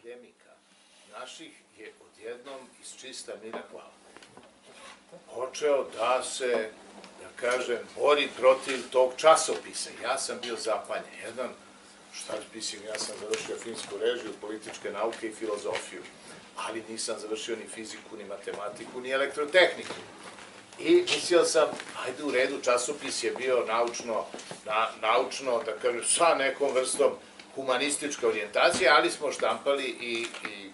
akademika naših je odjednom iz čista mira glava počeo da se, da kažem, bori protiv tog časopisa. Ja sam bio zapanjen. Jedan, šta mislim, ja sam završio filmsku režiju, političke nauke i filozofiju, ali nisam završio ni fiziku, ni matematiku, ni elektrotehniku. I mislio sam, ajde u redu, časopis je bio naučno, da kažem, sa nekom vrstom humanističke orijentacije, ali smo štampali i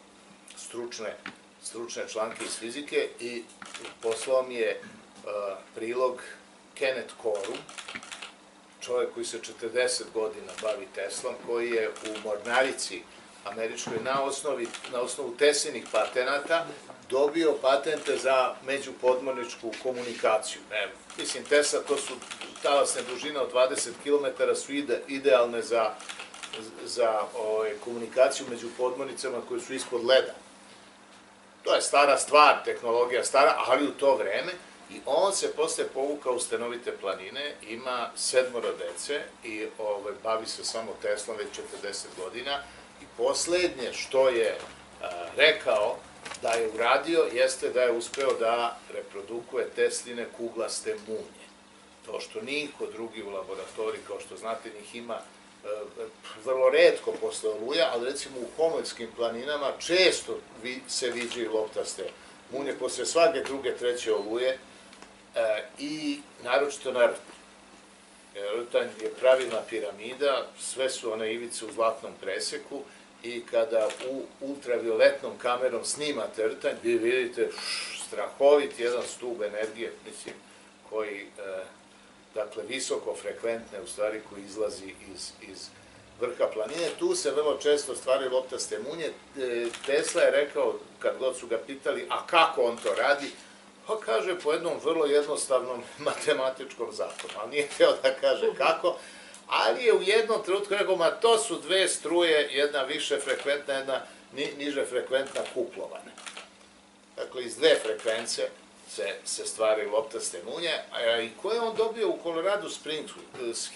stručne članke iz fizike i poslao mi je prilog Kenneth Coru, čovjek koji se 40 godina bavi Teslom, koji je u Mornarici američkoj na osnovu Teslinih patenata dobio patente za međupodmorničku komunikaciju. Mislim, Tesla, to su talasne dužine od 20 km, su idealne za komunikaciju među podmornicama koje su ispod leda. To je stara stvar, tehnologija stara, ali u to vreme. I on se posle povukao u stanovite planine, ima 7 dece i bavi se samo Teslom već 40 godina. I poslednje što je rekao da je uradio jeste da je uspeo da reprodukuje Tesline kuglaste munje. To što niko drugi u laboratoriji, kao što znate, njih ima vrlo retko posle oluja, ali recimo u Pomoljskim planinama često se viđaju loptaste munje posle svake druge, treće oluje i naročito na rtanj. Rtanj je pravilna piramida, sve su one ivice u zlatnom preseku i kada u ultravioletnom kamerom snimate rtanj, vi vidite strahovit jedan stub energije, mislim, koji, dakle, visokofrekventne, u stvari, koji izlazi iz vrha planine. Tu se vrlo često stvaraju loptaste munje. Tesla je rekao, kad god su ga pitali, a kako on to radi, pa kaže po jednom vrlo jednostavnom matematičkom zakonu, ali nije hteo da kaže kako, ali je u jednom trenutku rekao, ma to su dve struje, jedna više frekventna, jedna niže frekventna kuplovane. Dakle, iz dve frekvence se stvaraju loptaste munje, i koje on dobio u Colorado Springsu s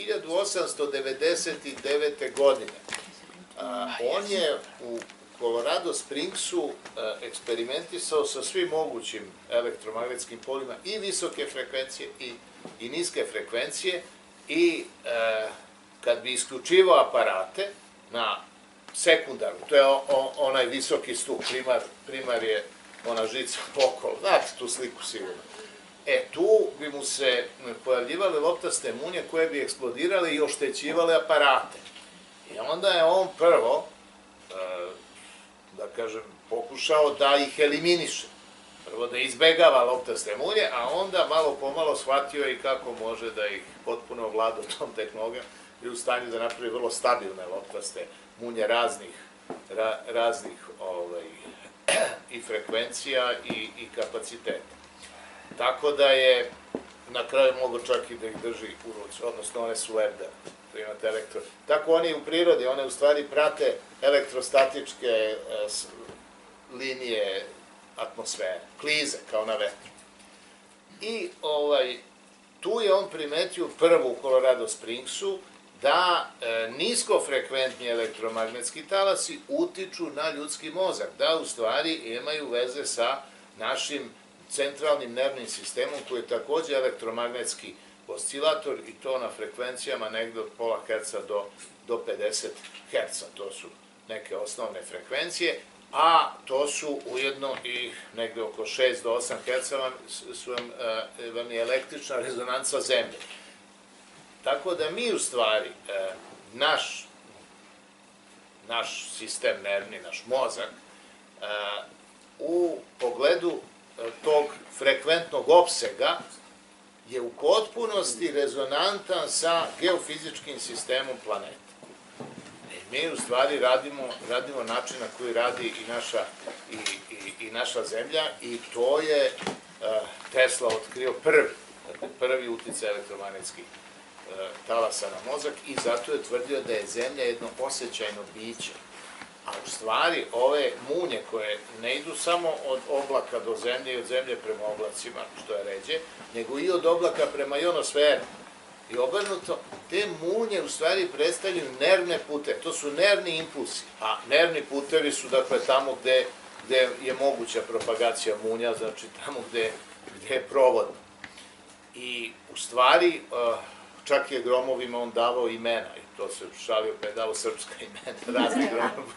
1899. godine. On je u Colorado Springsu eksperimentisao sa svim mogućim elektromagnetskim poljima i visoke frekvencije i niske frekvencije i kad bi isključivao aparate na sekundaru, to je onaj visoki stup, primar je ona žica okolo, znate tu sliku sigurno. Tu bi mu se pojavljivale loptaste munje koje bi eksplodirale i oštećivale aparate. I onda je on prvo, da kažem, pokušao da ih eliminiše. Prvo da izbegava loptaste munje, a onda malo pomalo shvatio i kako može da ih potpuno ovlada tom tehnologijom i u stanju da napravi vrlo stabilne loptaste munje raznih i frekvencija i kapaciteta. Tako da je na kraju mogo čak i da ih drži u ruci, odnosno one su lebdene, to imate elektro. Tako oni u prirodi, one u stvari prate elektrostatičke linije atmosfere, klize kao na vetru. I tu je on primetio prvo u Colorado Springsu da niskofrekventni elektromagnetski talasi utiču na ljudski mozak, da u stvari imaju veze sa našim centralnim nervnim sistemom koji je takođe elektromagnetski oscilator i to na frekvencijama negde od pola herca do 50 herca. To su neke osnovne frekvencije, a to su ujedno i negde oko 6 do 8 herca vam je električna rezonanca Zemlje. Tako da mi u stvari, naš sistem nervni, naš mozak, u pogledu tog frekventnog opsega je u potpunosti rezonantan sa geofizičkim sistemom planete. Mi u stvari radimo način na koji radi i naša Zemlja i to je Tesla otkrio prvi uticaj elektromagnetskih talasa na mozak i zato je tvrdio da je Zemlja jedno osjećajno biće. A u stvari ove munje koje ne idu samo od oblaka do Zemlje i od Zemlje prema oblacima, što je ređe, nego i od oblaka prema ionosferi. i obrnuto, te munje u stvari predstavljaju nervne puteve, to su nervni impulsi, a nervni putevi su dakle tamo gde je moguća propagacija munja, znači tamo gde je provodno. I u stvari, čak je gromovima on davao imena, i to se šalio pa je davao srpska imena, razni gromovi,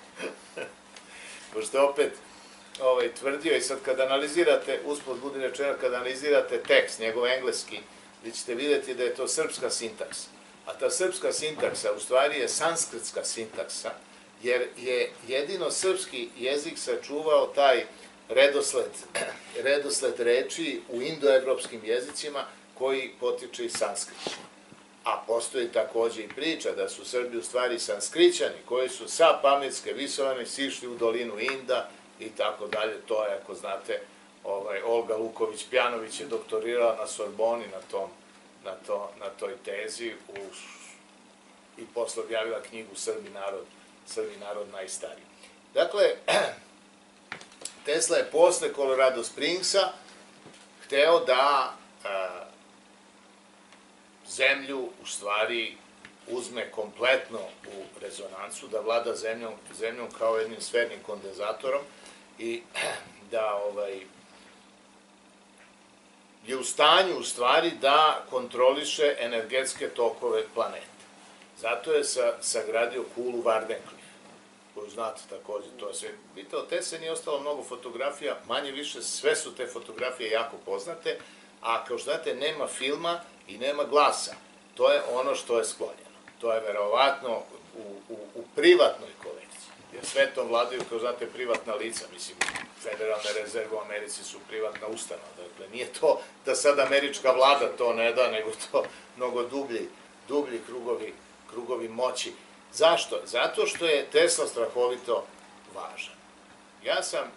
pošto opet tvrdio, i sad kad analizirate, uspod budi rečeno, kad analizirate tekst, njegov engleski, vi ćete vidjeti da je to srpska sintaksa. A ta srpska sintaksa u stvari je sanskritska sintaksa, jer je jedino srpski jezik sačuvao taj redosled reči u indoevropskim jezicima koji potiče iz sanskrita. A postoji takođe i priča da su Srbi u stvari sanskrićani koji su sa Pamitske visoravni sišli u dolinu Inda i tako dalje. To je, ako znate, Olga Luković-Pjanović je doktorirala na Sorboni na toj tezi i posle objavila knjigu Srbi narod najstariji. Dakle, Tesla je posle Colorado Springsa hteo da zemlju u stvari uzme kompletno u rezonancu, da vlada zemljom kao jednim sfernim kondenzatorom i da je u stanju u stvari da kontroliše energetske tokove planete. Zato je sagradio kulu Wardenclyffe, koju znate takođe, to je sve. Vidite, od Tesle nije ostalo mnogo fotografija, manje više sve su te fotografije jako poznate, a kao što znate, nema filma i nema glasa. To je ono što je sklonjeno. To je verovatno u privatnoj kolekciji, jer sve to vladaju, kao znate, privatna lica. Mislim, Federalne rezerve u Americi su privatna ustanova. Dakle, nije to da sad američka vlada to ne da, nego to mnogo dublji krugovi moći. Zašto? Zato što je Tesla strahovito važan. Ja sam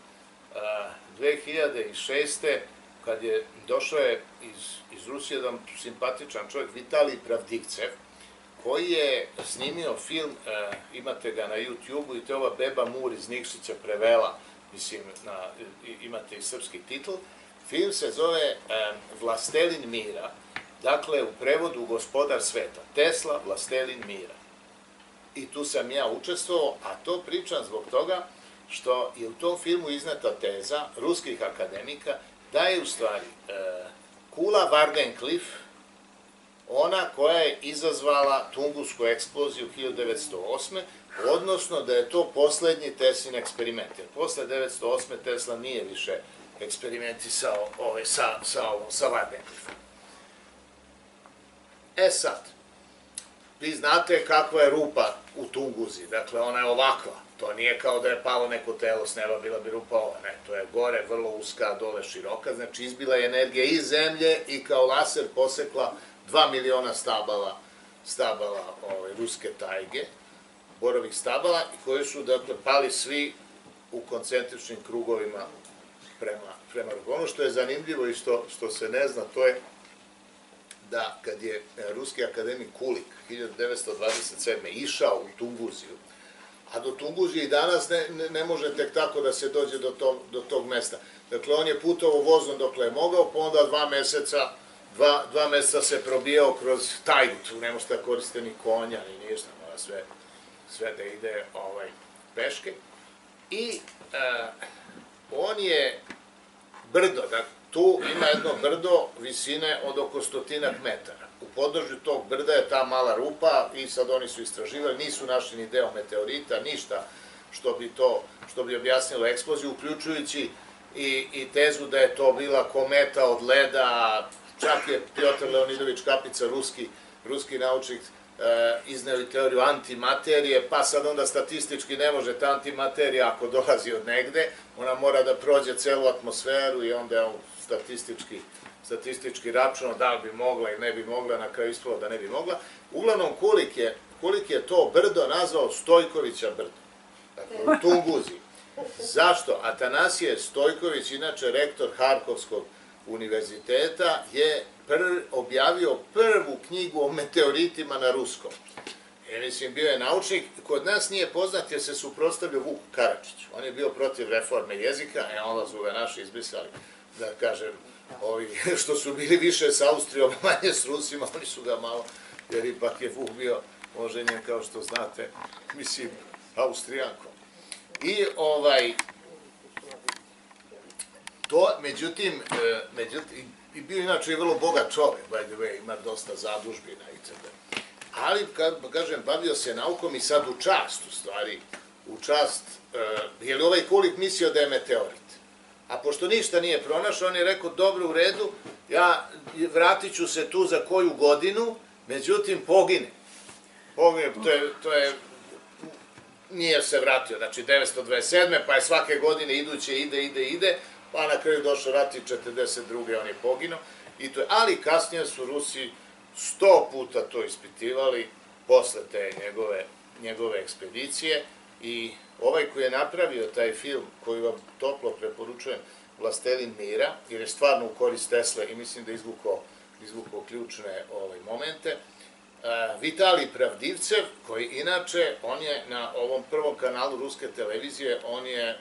2006. kad je došao iz Rusije jedan simpatičan čovjek, Vitalij Pravdivcev, koji je snimio film, imate ga na YouTube-u, i to je ova Beba Mur iz Nikšića prevela, mislim, imate i srpski titl. Film se zove Vlastelin mira, dakle u prevodu Gospodar sveta. Tesla, Vlastelin mira. I tu sam ja učestvovao, a to pričam zbog toga što je u tom filmu izneta teza ruskih akademika da je u stvari kula Wardenclyffe ona koja je izazvala Tungusku eksploziju 1908. Odnosno da je to poslednji Teslin eksperiment. Jer posle 1908. Tesla nije više eksperimentisao sa Wardenclyffom. Sad, vi znate kakva je rupa u Tunguzi, dakle ona je ovakva, to nije kao da je palo neko telo s neba, bila bi rupa ova, ne, to je gore vrlo uska, dole široka, znači izbila je energija iz zemlje i kao laser posekla 2 miliona stabala ruske tajge, borovih stabala, i koji su, dakle, pali svi u koncentričnim krugovima prema ruku. Ono što je zanimljivo i što se ne zna, to je da kad je ruski akademik Kulik 1927. išao u Tunguziju, a do Tunguzije i danas ne može tek tako da se dođe do tog mesta. Dakle, on je putovao vozom dokle je mogao, pa onda 2 meseca se probijao kroz tajgu, tu ne možete da koriste ni konja, ni ništa, mora sve da ide peške. I on je brdo, tu ima jedno brdo visine od oko 100 metara. U podnožju tog brda je ta mala rupa i sad oni su istraživali, nisu našli ni deo meteorita, ništa što bi objasnilo eksploziju, uključujući i tezu da je to bila kometa od leda. Čak je Pjotr Leonidović Kapica, ruski naučnik, izneo i teoriju antimaterije, pa sad onda statistički ne može ta antimaterija ako dolazi od negde, ona mora da prođe celu atmosferu i onda je on statistički računao da li bi mogla ili ne bi mogla, na kraju ispalo da ne bi mogla. Uglavnom, Kulik je to brdo nazvao Stojkovića brdo, dakle u Tunguzi. Zašto? Atanasije Stojković, inače rektor Harkovskog univerziteta, je objavio prvu knjigu o meteoritima na ruskom. Mislim, bio je naučnik, kod nas nije poznat jer se suprotstavio Vuku Karadžiću. On je bio protiv reforme jezika, onda su ga naši izbrisali, da kažem, ovi što su bili više s Austrijom, manje s Rusima, oni su ga malo, jer ipak je Vuk bio oženjen, kao što znate, mislim, Austrijankom. I to, međutim, i bio inače i vrlo bogat čovjek, by the way, ima dosta zadužbina itd. Ali, kažem, bavio se naukom i sad u čast, u stvari, je li ovaj Kulik mislio da je meteorit? A pošto ništa nije pronašao, on je rekao, dobro, u redu, ja vratit ću se tu za koju godinu, međutim, pogine. Nije se vratio, znači 927. pa je svake godine iduće, ide, pa na kraju došao rat i 42. on je poginuo. Ali kasnije su Rusi 100 puta to ispitivali posle te njegove ekspedicije i ovaj koji je napravio taj film, koji vam toplo preporučujem, Vlastelin mira, jer je stvarno u korist Tesle i mislim da je izvukao ključne momente, Vitalij Pravdivcev, koji inače, on je na ovom prvom kanalu ruske televizije, on je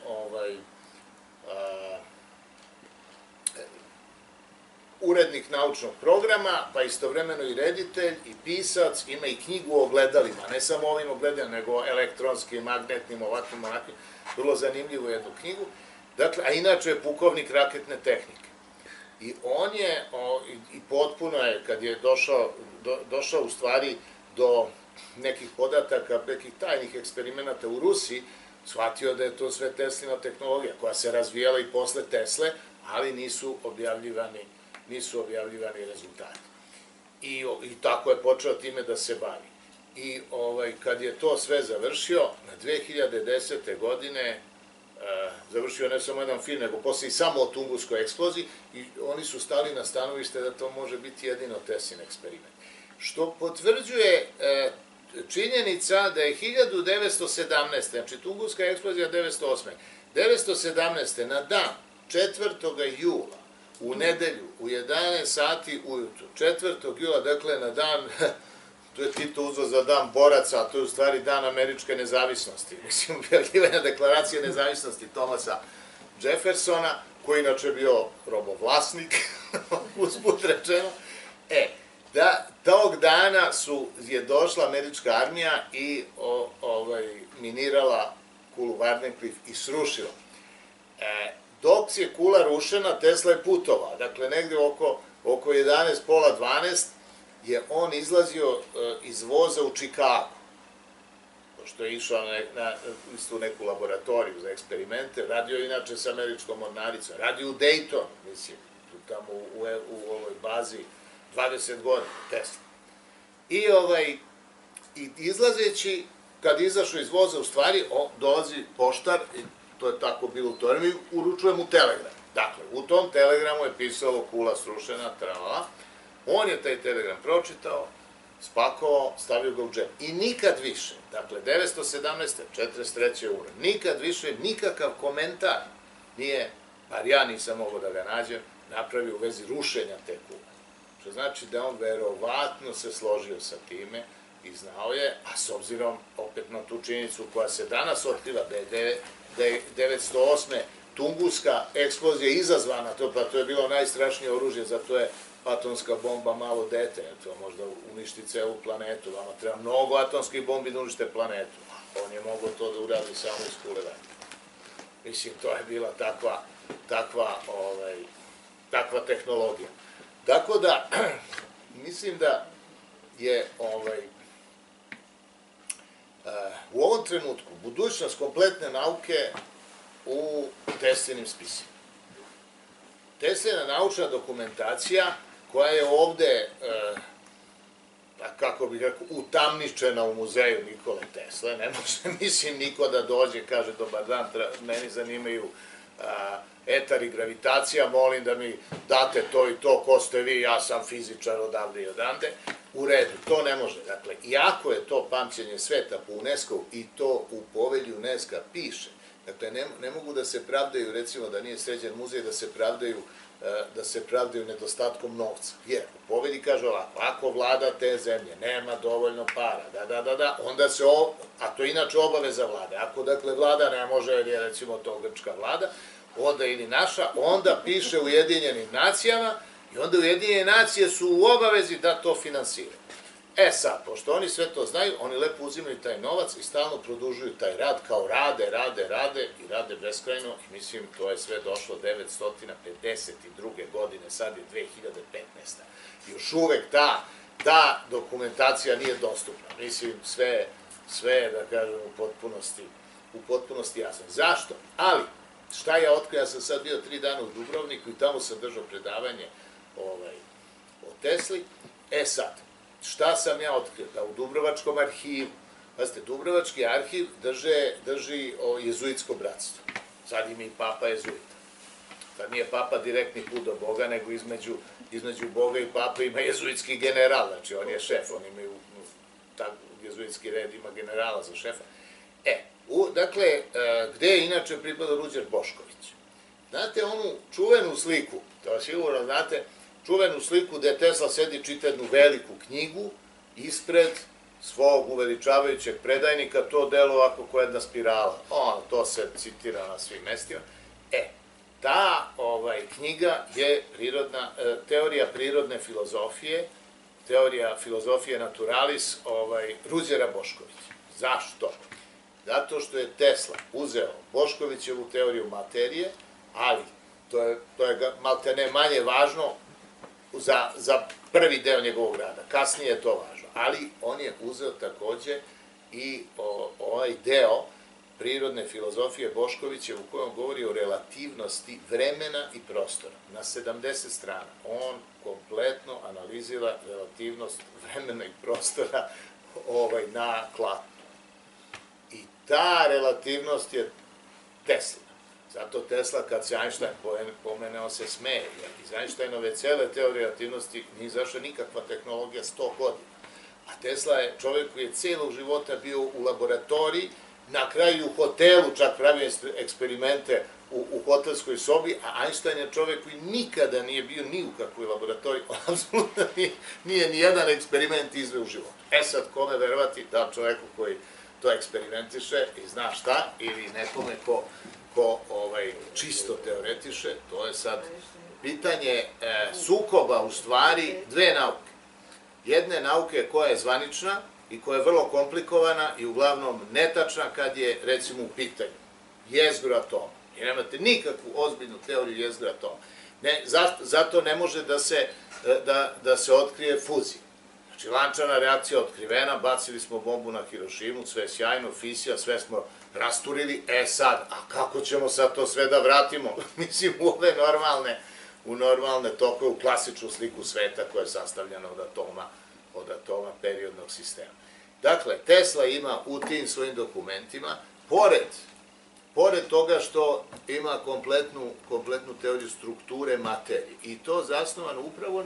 urednik naučnog programa, pa istovremeno i reditelj, i pisac, ima i knjigu o ogledalima, ne samo ovim ogledalima, nego elektronskim, magnetnim, ovakvim, onakvim, vrlo zanimljivu jednu knjigu, dakle, a inače je pukovnik raketne tehnike. I on je, i potpuno je, kad je došao u stvari do nekih podataka, nekih tajnih eksperimenata u Rusiji, shvatio da je to sve Teslina tehnologija, koja se razvijala i posle Tesle, ali nisu objavljivani rezultati. I tako je počeo time da se bavi. I kad je to sve završio, na 2010. godine, završio ne samo jedan film, nego posle i samo o Tunguskoj eksploziji, i oni su stali na stanovište da to može biti jedino Teslin eksperiment. Što potvrđuje činjenica da je 1917. znači Tunguska eksplozija 1908. 1917. na dan 4. jula, u nedelju, u 11 sati ujutru, 4. jula, dakle na dan, to je Tito uzeo za dan boraca, a to je u stvari dan američke nezavisnosti, mislim, objavljivanja deklaracije nezavisnosti Thomasa Jeffersona, koji inače bio robovlasnik, usput rečeno, tog dana je došla američka armija i minirala kulu Wardenclyffe i srušila. Dok je kula rušena, Tesla je putovao. Dakle, negde oko 11, pola 12 je on izlazio iz voza u Čikagu, pošto je išao na istu neku laboratoriju za eksperimente, radio inače sa američkom mornaricom, radio u Daytonu, mislim, tamo u ovoj bazi 20 godina, Tesla. I izlazeći, kad izašao iz voza, u stvari, dolazi poštar, to je tako bilo u to vreme, i uručuje mu telegram. Dakle, u tom telegramu je pisalo kula srušena, tralala. On je taj telegram pročitao, spakovao, stavio ga u džep. I nikad više, dakle, 1917. 43. ura, nikad više, nikakav komentar nije, bar ja nisam mogao da ga nađem, napravio u vezi rušenja te kule. Što znači da on verovatno se složio sa time i znao je, a s obzirom opet na tu činjenicu koja se danas otkriva, da je 1908. Tunguska eksplozija izazvana, to je bilo najstrašnije oružje, zato je atomska bomba malo dete, to možda uništi celu planetu, vama treba mnogo atomskih bombi da unište planetu, on je mogao to da uradi samo iz kule vatra. Mislim, to je bila takva tehnologija. Tako da, mislim da je u ovom trenutku budućnost kompletne nauke u Teslinim spisima. Teslina naučna dokumentacija koja je ovde, kako bih rekao, utamničena u muzeju Nikole Tesle, ne može, mislim, niko da dođe i kaže dobar dan, meni zanimaju etar i gravitacija, molim da mi date to i to, ko ste vi, ja sam fizičar odavde i odande, u redu, to ne može. Dakle, iako je to pamćenje sveta po UNESCO-u i to u povelji UNESCO piše, dakle, ne mogu da se pravdaju, recimo da nije sređen muzej, da se pravdaju nedostatkom novca. Jer u povelji kaže ovako, ako vlada te zemlje nema dovoljno para, onda se, a to je inače obaveza vlade, ako dakle vlada ne može, jer je recimo to grčka vlada, onda ili naša, onda piše Ujedinjenim nacijama i onda Ujedinjene nacije su u obavezi da to finansiraju. E sad, pošto oni sve to znaju, oni lepo uzimaju taj novac i stalno produžuju taj rad, kao rade i rade beskrajno i mislim to je sve došlo 952. godine, sad je 2015. Još uvek ta dokumentacija nije dostupna. Mislim, sve je, da kažem, u potpunosti jasno. Zašto? Ali, šta ja otkrio, ja sam sad bio 3 dana u Dubrovniku i tamo sam držao predavanje o Tesli. E sad, šta sam ja otkrio? Da u Dubrovačkom arhivu, pazite, Dubrovački arhiv drži jezuitsko bratstvo. Sad ima i papa jezuita. Sad nije papa direktni put do Boga, nego između Boga i papa ima jezuitski general, znači on je šef, oni imaju, jezuitski red ima generala za šefa. Dakle, gde je inače pripadao Ruđer Bošković? Znate onu čuvenu sliku, to sigurno znate, čuvenu sliku gde Tesla sedi, čita jednu veliku knjigu ispred svog uveličavajućeg predajnika, to delo ovako kao jedna spirala. To se citira na svim mestima. Ta knjiga je teorija prirodne filozofije, teorija filozofije naturalis Ruđera Boškovića. Zašto? Zato što je Tesla uzeo Boškovićevu teoriju materije, ali to je maltene manje važno za prvi deo njegovog rada. Kasnije je to važno. Ali on je uzeo takođe i ovaj deo prirodne filozofije Boškovića u kojom govori o relativnosti vremena i prostora. Na 70 strana on kompletno analizira relativnost vremena i prostora na klatnu. I ta relativnost je Tesla. Zato Tesla, kad se Einstein pomene, on se smeje. Jer iz Einsteinove cele teorije relativnosti nije izašla nikakva tehnologija 100 godina. A Tesla je čovjek koji je cijelog života bio u laboratoriji, na kraju u hotelu čak pravio eksperimente u hotelskoj sobi, a Einstein je čovjek koji nikada nije bio ni u kakvoj laboratoriji, on apsolutno nije ni jedan eksperiment izveo u životu. Sad, kome verovati, da čovjeku koji to eksperimentiše i zna šta, ili nekome ko čisto teoretiše, to je sad pitanje sukoba u stvari dve nauke. Jedne nauke koja je zvanična i koja je vrlo komplikovana i uglavnom netačna kad je, recimo, u pitanju jezgro atoma. I nemate nikakvu ozbiljnu teoriju jezgro atoma. Zato ne može da se otkrije fuzija. Znači, lančana reakcija otkrivena, bacili smo bombu na Hirošimu, sve sjajno, fisija, sve smo rasturili. Sad, a kako ćemo sad to sve da vratimo? Mislim, u normalne tokove, u klasičnu sliku sveta koja je sastavljena od atoma periodnog sistema. Dakle, Tesla ima u tim svojim dokumentima, pored toga što ima kompletnu teoriju strukture materije, i to zasnovano upravo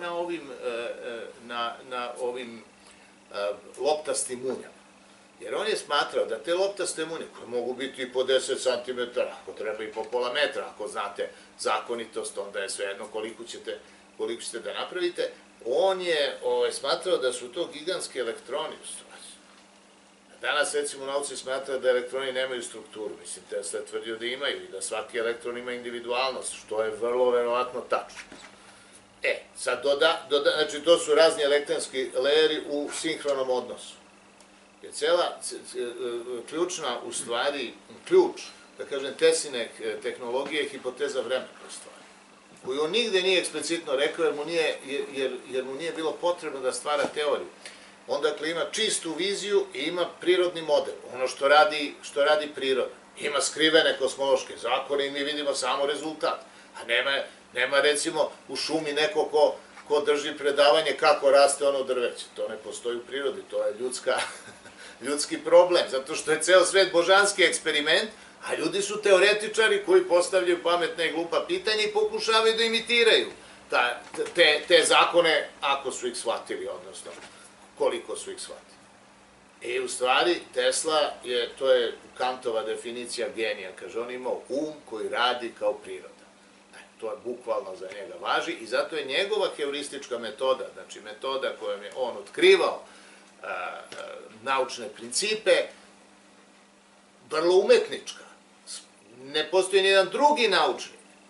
na ovim loptastim munjama. Jer on je smatrao da te loptaste munje, koje mogu biti i po 10 cm, ako treba i po pola metra, ako znate zakonitost, onda je svejedno koliko ćete da napravite, on je smatrao da su to gigantski elektroni u stvari. Danas, recimo, u nauci smatra da elektroni nemaju strukturu. Mislim, Tesla je tvrdio da imaju i da svaki elektron ima individualnost, što je vrlo verovatno tačno. Sad znači to su razni elektronski lejeri u sinhronom odnosu. Jer ključna, u stvari, ključ, da kažem, Tesline tehnologije je hipoteza vremena u stvari, koju on nigde nije eksplicitno rekao jer mu nije bilo potrebno da stvara teoriju. On, dakle, ima čistu viziju i ima prirodni model, ono što radi priroda. Ima skrivene kosmološke zakone i mi vidimo samo rezultat. A nema, recimo, u šumi neko ko drži predavanje kako raste ono drveće. To ne postoji u prirodi, to je ljudski problem, zato što je ceo svet božanski eksperiment, a ljudi su teoretičari koji postavljaju pametne i glupa pitanja i pokušavaju da imitiraju te zakone ako su ih shvatili, odnosno koliko su ih shvatili. I u stvari Tesla, to je Kantova definicija genija, kaže, on imao koji radi kao priroda. To je bukvalno za njega važi i zato je njegova heuristička metoda, znači metoda kojom je on otkrivao naučne principe, vrlo umetnička. Ne postoji nijedan drugi naučnik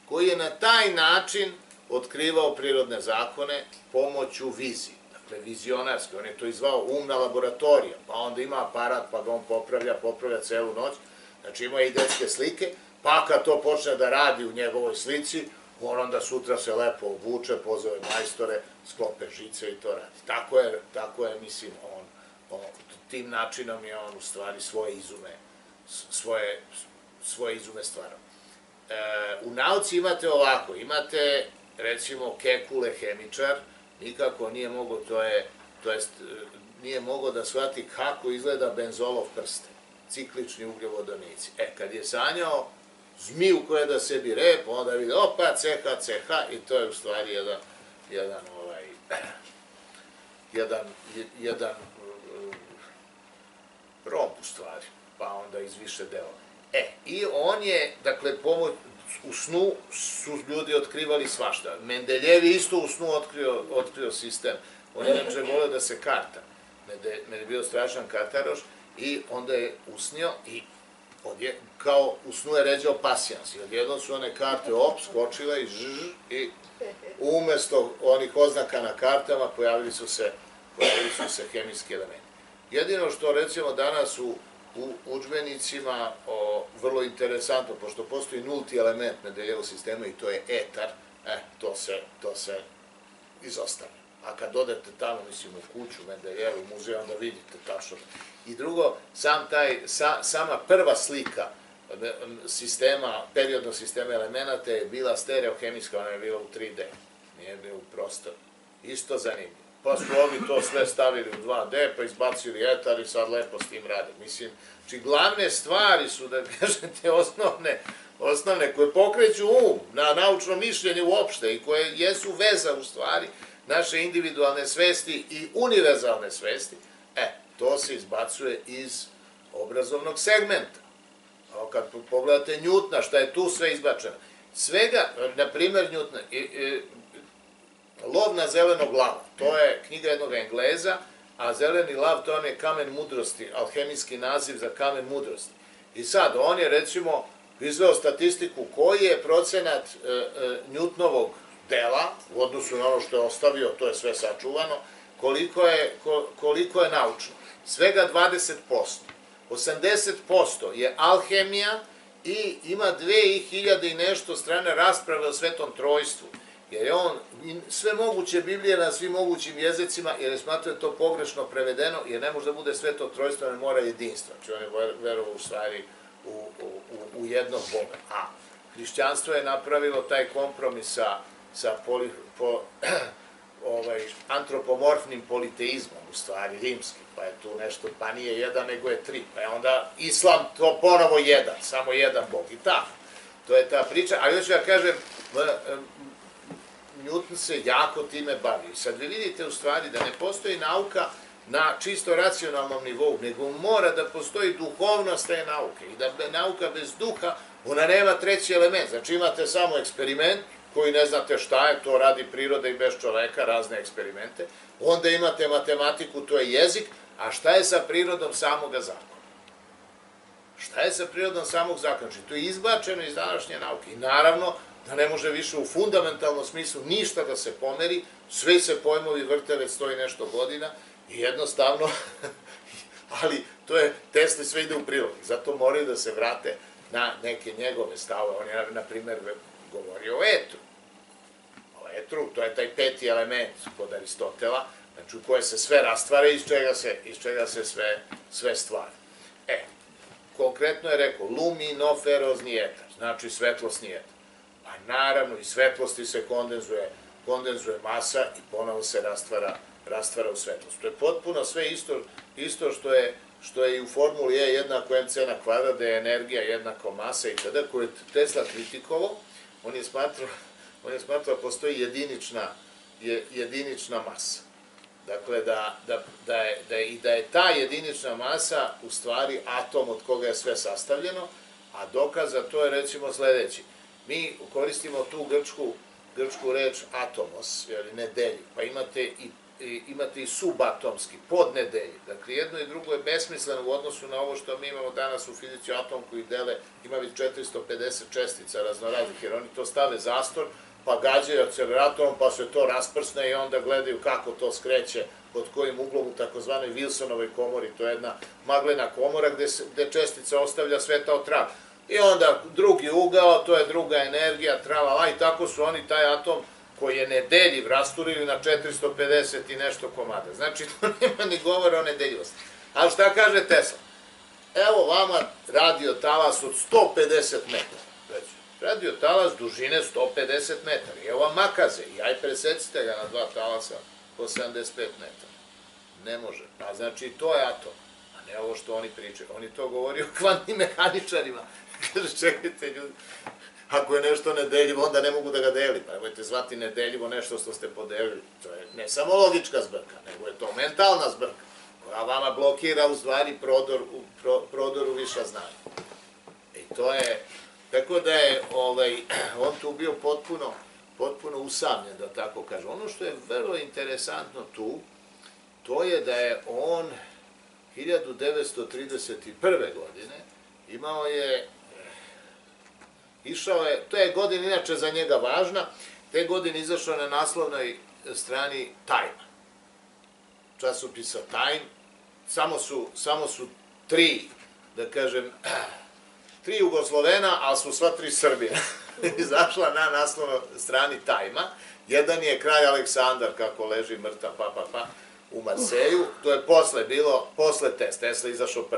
koji je na taj način otkrivao prirodne zakone pomoću vizije. Dakle, vizionarski, on je to izvao umna laboratorija, pa onda ima aparat, pa ga on popravlja celu noć, znači ima i detske slike, pa kad to počne da radi u njegovoj slici, on onda sutra se lepo obuče, pozove majstore, sklope žice i to radi. Tako je, mislim, tim načinom je on u stvari svoje izume stvarao. U nauci imate ovako, imate recimo Kekule hemičar, nikako nije mogo, nije mogo da shvati kako izgleda benzolov prsten, ciklični ugljovodonici. Kad je sanjao zmiju koja da sebi rep, onda vidi, opa, CH, i to je u stvari jedan romb u stvari, pa onda iz više delova. I on je, dakle, u snu su ljudi otkrivali svašta. Mendeljev je isto u snu otkrio sistem. On je neče volio da se karta. Mene je bio strašan kartaroš i onda je usnio i kao u snu je ređao pasijans. I odjednom su one karte skočile i i umesto onih oznaka na kartama pojavili su se hemijski elementi. Jedino što recimo danas u udžbenicima vrlo interesantno, pošto postoji nulti element Mendeljevog sistema i to je etar, to se izostavlja. A kad odete tamo, mislim, u kuću Mendeljevu, u muzej, onda vidite tačno. I drugo, sama prva slika periodnog sistema elemenata je bila stereohemijska, ona je bila u 3D, nije bila u prostoru. Isto zanimljivo. Pa su ovi to sve stavili u 2D, pa izbacili etar i sad lepo s tim rade. Mislim, znači glavne stvari su, da kažete, osnovne koje pokreću na naučno mišljenje uopšte i koje jesu veza u stvari naše individualne svesti i univerzalne svesti, to se izbacuje iz obrazovnog segmenta. Kad pogledate Njutna, šta je tu sve izbačeno? Svega, na primer Njutna, Lov na zelenog lava, to je knjiga jednog Engleza, a zeleni lav to je kamen mudrosti, alhemijski naziv za kamen mudrosti. I sad, on je recimo izveo statistiku koji je procenat Njutnovog dela, u odnosu na ono što je ostavio, to je sve sačuvano, koliko je naučno. Svega 20%. 80% je alhemija i ima 2000 i nešto strane rasprave o Svetom Trojstvu. Jer je on sve moguće Biblije na svim mogućim jezicima, jer je smatrao to pogrešno prevedeno, jer ne može da bude Sveto Trojstvo, ne mora jedinstva. Znači on je verovao u stvari u jednog Boga. A hrišćanstvo je napravilo taj kompromis sa antropomorfnim politeizmom, u stvari rimskim, pa je tu nešto, pa nije jedan, nego je 3, pa je onda islam to ponovo jedan, samo jedan Bog i tako. To je ta priča, ali hoću da kažem, Newton se jako time bavi. Sad vi vidite u stvari da ne postoji nauka na čisto racionalnom nivou, nego mora da postoji duhovnost te nauke i da nauka bez duha, ona nema treći element. Znači imate samo eksperiment koji ne znate šta je, to radi priroda i bez čoveka, razne eksperimente. Onda imate matematiku, to je jezik, a šta je sa prirodom samoga zakona? Šta je sa prirodom samog zakona? Znači to je izbačeno iz današnje nauke i naravno da ne može više u fundamentalnom smislu ništa da se pomeri, svi se pojmovi vrte već 100 i nešto godina i jednostavno, ali to je, Tesli sve ide u prilog, zato moraju da se vrate na neke njegove stavove. On je, na primer, govorio o etru. O etru, to je taj 5. element kod Aristotela, znači u koje se sve rastvara i iz čega se sve stvara. Konkretno je rekao, luminoferozni etar, znači svetlosni etar. Pa naravno, iz svetlosti se kondenzuje masa i ponovo se rastvara u svetlost. To je potpuno sve isto što je i u formuli E jednako mc na kvadrat, da je energija jednako masa i tada, koju je Tesla kritikovao, on je smatrao da postoji jedinična masa. Dakle, da je ta jedinična masa u stvari atom od koga je sve sastavljeno, a dokaz za to je recimo sledeći. Mi koristimo tu grčku reč atomos, nedelju, pa imate i imate i subatomski, podnedelji. Dakle, jedno i drugo je besmisleno u odnosu na ovo što mi imamo danas u fizici atom koji dele, ima već 450 čestica raznoraznih, jer oni to stave zastor, pa gađaju akceleratorom, pa se to rasprsne i onda gledaju kako to skreće, pod kojim uglom u takozvanoj Wilsonovoj komori, to je jedna maglena komora gde čestica ostavlja svetao trag. I onda drugi ugao, to je druga energija, tralala, i tako su oni taj atom koji je nedeljiv rasturili na 450 i nešto komada. Znači, to nema ni govora o nedeljivosti. Ali šta kaže Tesla? Evo vama radio talas od 150 metara. Radio talas dužine 150 metara. I evo makaze, i aj presecite ga na dva talasa po 75 metara. Ne može. A znači, to je atom. A ne ovo što oni pričaju. Oni to govori o kvantnim mehaničarima. Kaže, čekajte ljudi, ako je nešto nedeljivo, onda ne mogu da ga delim. Pa nemojte zvati nedeljivo nešto što ste podelili. To je ne samo logička zbrka, nego je to mentalna zbrka, koja vama blokira u stvari prodor u viša znanja. I to je, tako da je on tu bio potpuno usamljen, da tako kažem. Ono što je vrlo interesantno tu, to je da je on 1931. godine imao je, išao je, to je godina inače za njega važna, te godine izašao na naslovnoj strani Time, časopisa Time, samo su tri, da kažem, tri Jugoslovena, ali su sva tri Srbina, izašla na naslovnoj strani Time-a. Jedan je kralj Aleksandar, kako leži mrtav, u Marseju, to je posle Tesla izašao prvi.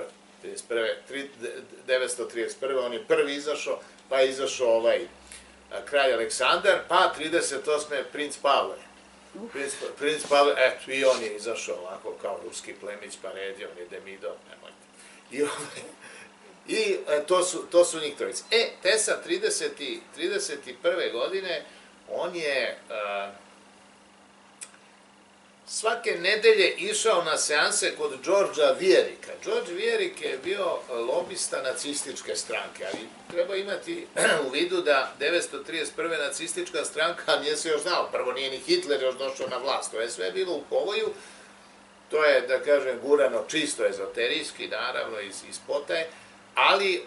1931. on je prvi izašao, pa je izašao kralj Aleksandar, pa 38. princ Pavle. Princ Pavle, eto, i on je izašao ovako kao ruski plemić, pa redio, on je Demidov, nemojte. I to su njih trojice. Tesla 31. godine, on je svake nedelje išao na seanse kod Đorđa Vjerika. Đorđ Vjerik je bio lobista nacističke stranke, ali treba imati u vidu da 1931. nacistička stranka nije se još znao. Prvo nije ni Hitler još došao na vlast, to je sve bilo u povoju. To je, da kažem, gurano čisto ezoterijski, naravno, iz potaje, ali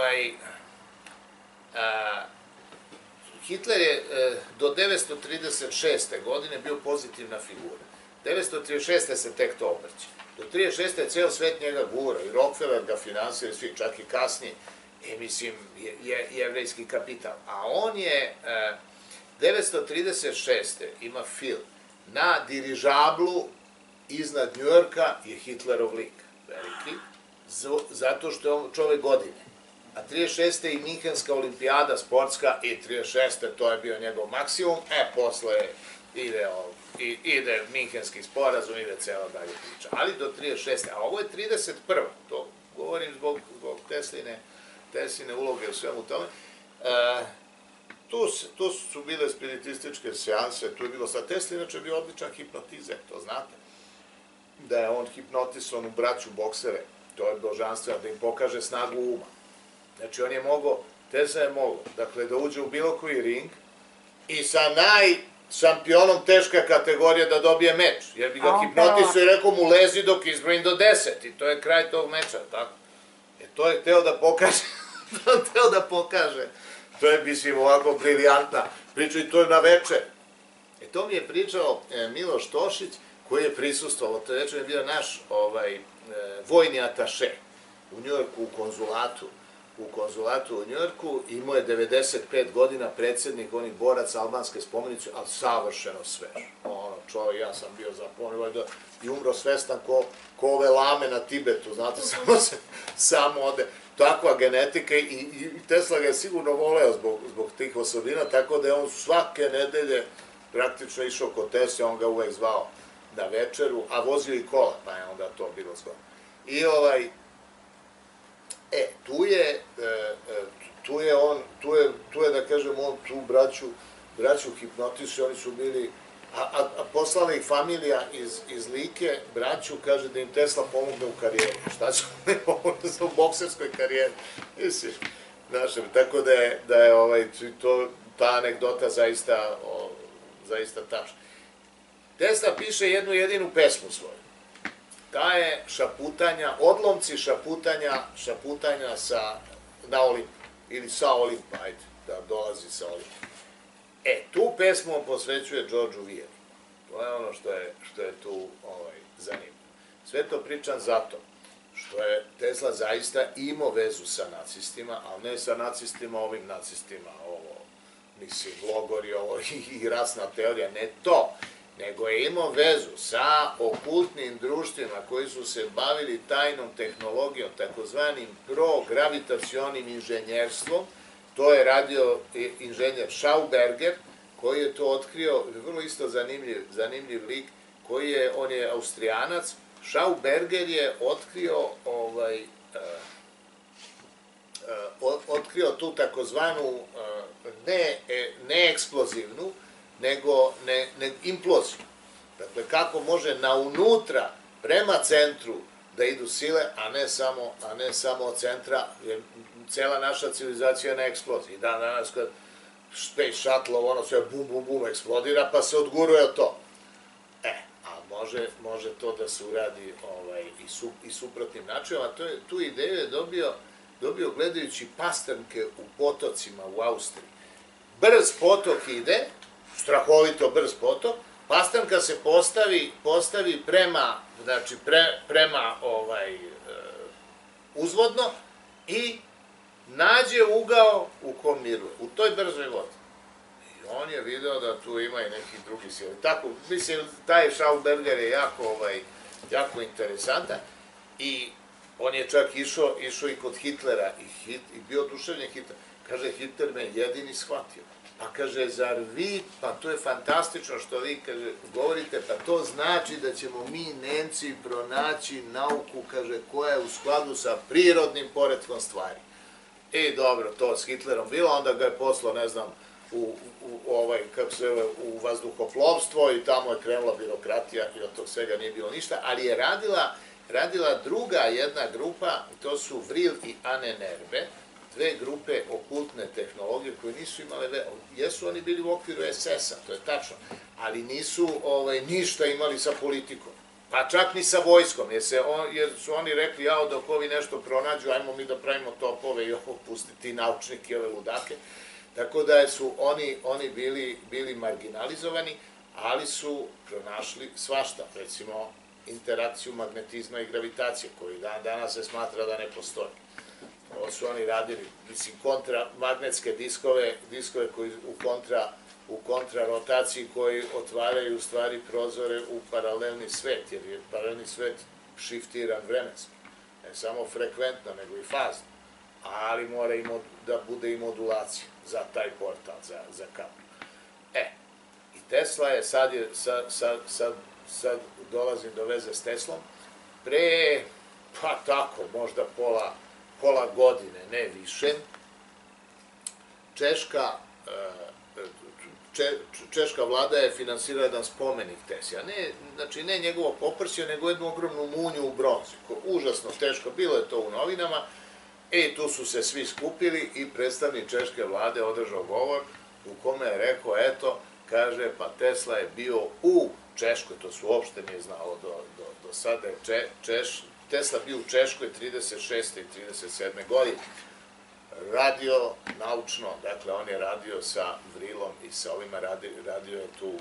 Hitler je do 1936. godine bio pozitivna figura. 1936. se tek to obrće. Do 1936. je ceo svet njega gura, i Rockefeller ga finansira, svi, čak i kasnije, mislim, jevrejski kapital. A on je 1936. ima film. Na dirižablu iznad Njujorka je Hitlerov lik, veliki, zato što je on čovek godine. A 1936. i Minhenska olimpijada sportska, i 1936. to je bio njegov maksimum, posle ide Minhenski sporazum, ide cela dalje priča. Ali do 1936. A ovo je 1931. To govorim zbog Tesline uloge u svemu tome. Tu su bile spiritističke seanse, tu je bilo sad. Tesla inače bio odličan hipnotizer, to znate. Da je on hipnotisovan u braću boksere, to je božanstveno, da im pokaže snagu uma. Znači on je mogao, Tesla je mogao, dakle da uđe u bilo koji ring i sa šampionom teška kategorija da dobije meč, jer bi ga hipnotisao i rekao mu lezi dok izbrojim do 10 i to je kraj tog meča, tako? To je hteo da pokaže, to je, mislim, ovako briljantna priča i to je na večer. To mi je pričao Miloš Tošić, koji je prisustvovao, to je večer je bio naš vojni ataše u Njujorku, u konzulatu u Njujorku, imao je 95 godina, predsednik onih boraca albanske spomenice, ali savršeno svež. Čovjek, ja sam bio zapomenuo i umro svestan ko ove lame na Tibetu, znate, samo ode. Takva genetika i Tesla ga je sigurno voleo zbog tih osobina, tako da je on svake nedelje praktično išao kod Tesla, on ga uvek zvao na večeru, a vozio i kola, pa je onda to bilo zgodno. I tu je, da kažem, on tu braću hipnotiše, oni su bili, a poslala ih familija iz Like, braću, kaže da im Tesla pomogne u karijeri. Šta će ne pomogne u bokserskoj karijeri? Mislim, tako da je ta anegdota zaista tačna. Tesla piše jednu jedinu pesmu svoju. Ta je šaputanja, odlomci šaputanja na Olimpu, ili sa Olimpa, ajde, da dolazi sa Olimpa. Tu pesmu on posvećuje Georgeu Vieri. To je ono što je tu zanimljivo. Sve to pričam zato što je Tesla zaista imao vezu sa nacistima, ali ne sa nacistima, ovim nacistima, mislim, logori, i rasna teorija, ne to, nego je imao vezu sa okultnim društvima koji su se bavili tajnom tehnologijom, takozvanim progravitacionim inženjerstvom. To je radio inženjer Schauberger, koji je to otkrio, vrlo isto zanimljiv lik, on je Austrijanac. Schauberger je otkrio tu takozvanu ne eksplozivnu, nego imploziju. Dakle, kako može na unutra, prema centru, da idu sile, a ne samo od centra, jer cela naša civilizacija je na eksploziji. Danas kad Space Shuttle, ono sve bum, bum, bum, eksplodira, pa se odguruje to. A može to da se uradi i suprotnim načinom, a tu ideju je dobio gledajući Pasternke u potocima u Austriji. Brz potok ide, strahovito brz potok, Pasternka se postavi prema uzvodno i nađe ugao u kom miruje, u toj brzoj vodi. I on je video da tu ima i nekih drugih sila. Tako, mislim, taj Schauberger je jako interesantan i on je čak išao i kod Hitlera i bio oduševljen Hitler. Kaže, Hitler me jedini shvatio. Pa kaže, zar vi, pa to je fantastično što vi govorite, pa to znači da ćemo mi Nemci pronaći nauku, kaže, koja je u skladu sa prirodnim poretkom stvari. I dobro, to s Hitlerom bilo, onda ga je poslao, ne znam, u vazduhoplovstvo i tamo je krenula birokratija i od tog svega nije bilo ništa, ali je radila druga jedna grupa, to su Vril i Anne Nerbe, dve grupe okultne tehnologije koje nisu imale, jesu oni bili u okviru SS-a, to je tačno, ali nisu ništa imali sa politikom, pa čak ni sa vojskom, jer su oni rekli, dok ovi nešto pronađu, ajmo mi da pravimo topove i pustiti naučnike, ove ludake, tako da su oni bili marginalizovani, ali su pronašli svašta, recimo interakciju magnetizma i gravitacije, koji danas se smatra da ne postoji. Ovo su oni radili, mislim, kontramagnetske diskove koji u kontrarotaciji koji otvaraju u stvari prozore u paralelni svet, jer je paralelni svet šiftiran vremenski, ne samo frekventno, nego i fazno, ali mora da bude i modulacija za taj portal, za kabel. I Tesla je, sad dolazim do veze s Teslom, možda pola godine, ne više, češka vlada je finansirala jedan spomenik Tesla. Znači, ne njegovo poprsje, nego jednu ogromnu munju u bronzi. Užasno teško, bilo je to u novinama, i tu su se svi skupili i predstavnik češke vlade održao govor u kome je rekao, kaže, pa Tesla je bio u Češkoj, to se uopšte nije znalo do sada, Tesla bio u Češkoj 36. i 37. godine, radio naučno, dakle on je radio sa Vrilom i sa ovima, radio je tu,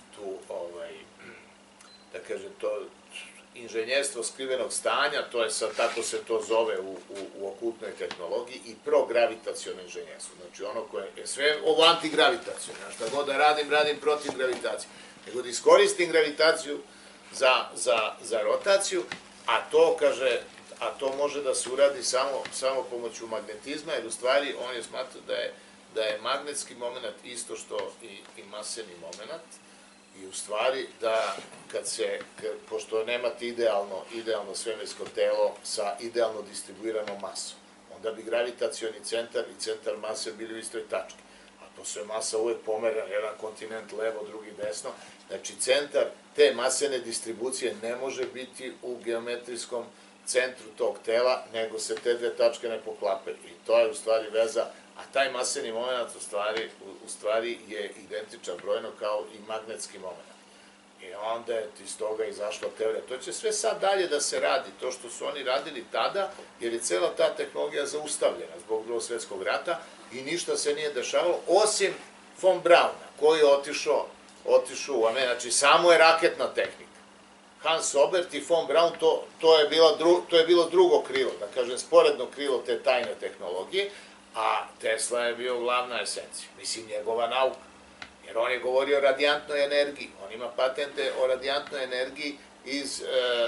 da kažem, to inženjerstvo skrivenog stanja, to je sad, tako se to zove u okultnoj tehnologiji, i progravitaciono inženjerstvo. Znači ono koje je sve ovo antigravitaciono, šta god da radim protiv gravitacije, nego da iskoristim gravitaciju za rotaciju, a to može da se uradi samo pomoću magnetizma, jer u stvari on je smatrao da je magnetski moment isto što i maseni moment, i u stvari da pošto nemate idealno svemirsko telo sa idealno distribuiranom masom, onda bi gravitacioni centar i centar mase bili u istoj tački. A to se masa uvek pomera, jedan kontinent levo, drugi desno. Znači, centar te masene distribucije ne može biti u geometrijskom centru tog tela, nego se te dve tačke ne poklapaju. I to je u stvari veza, a taj maseni moment u stvari je identičan brojno kao i magnetski moment. I onda je iz toga izašla teorija. To će sve sad dalje da se radi, to što su oni radili tada, jer je cela ta tehnologija zaustavljena zbog Drugog svjetskog rata i ništa se nije dešavalo, osim von Brauna, koji je otišao u Ameriku. Znači, samo je raketna tehnika. Hans Obert i von Braun, to je bilo drugo krilo, da kažem, sporedno krilo te tajne tehnologije, a Tesla je bio glavna esencija. Mislim, njegova nauka. Jer on je govorio o radijantnoj energiji. On ima patente o radijantnoj energiji iz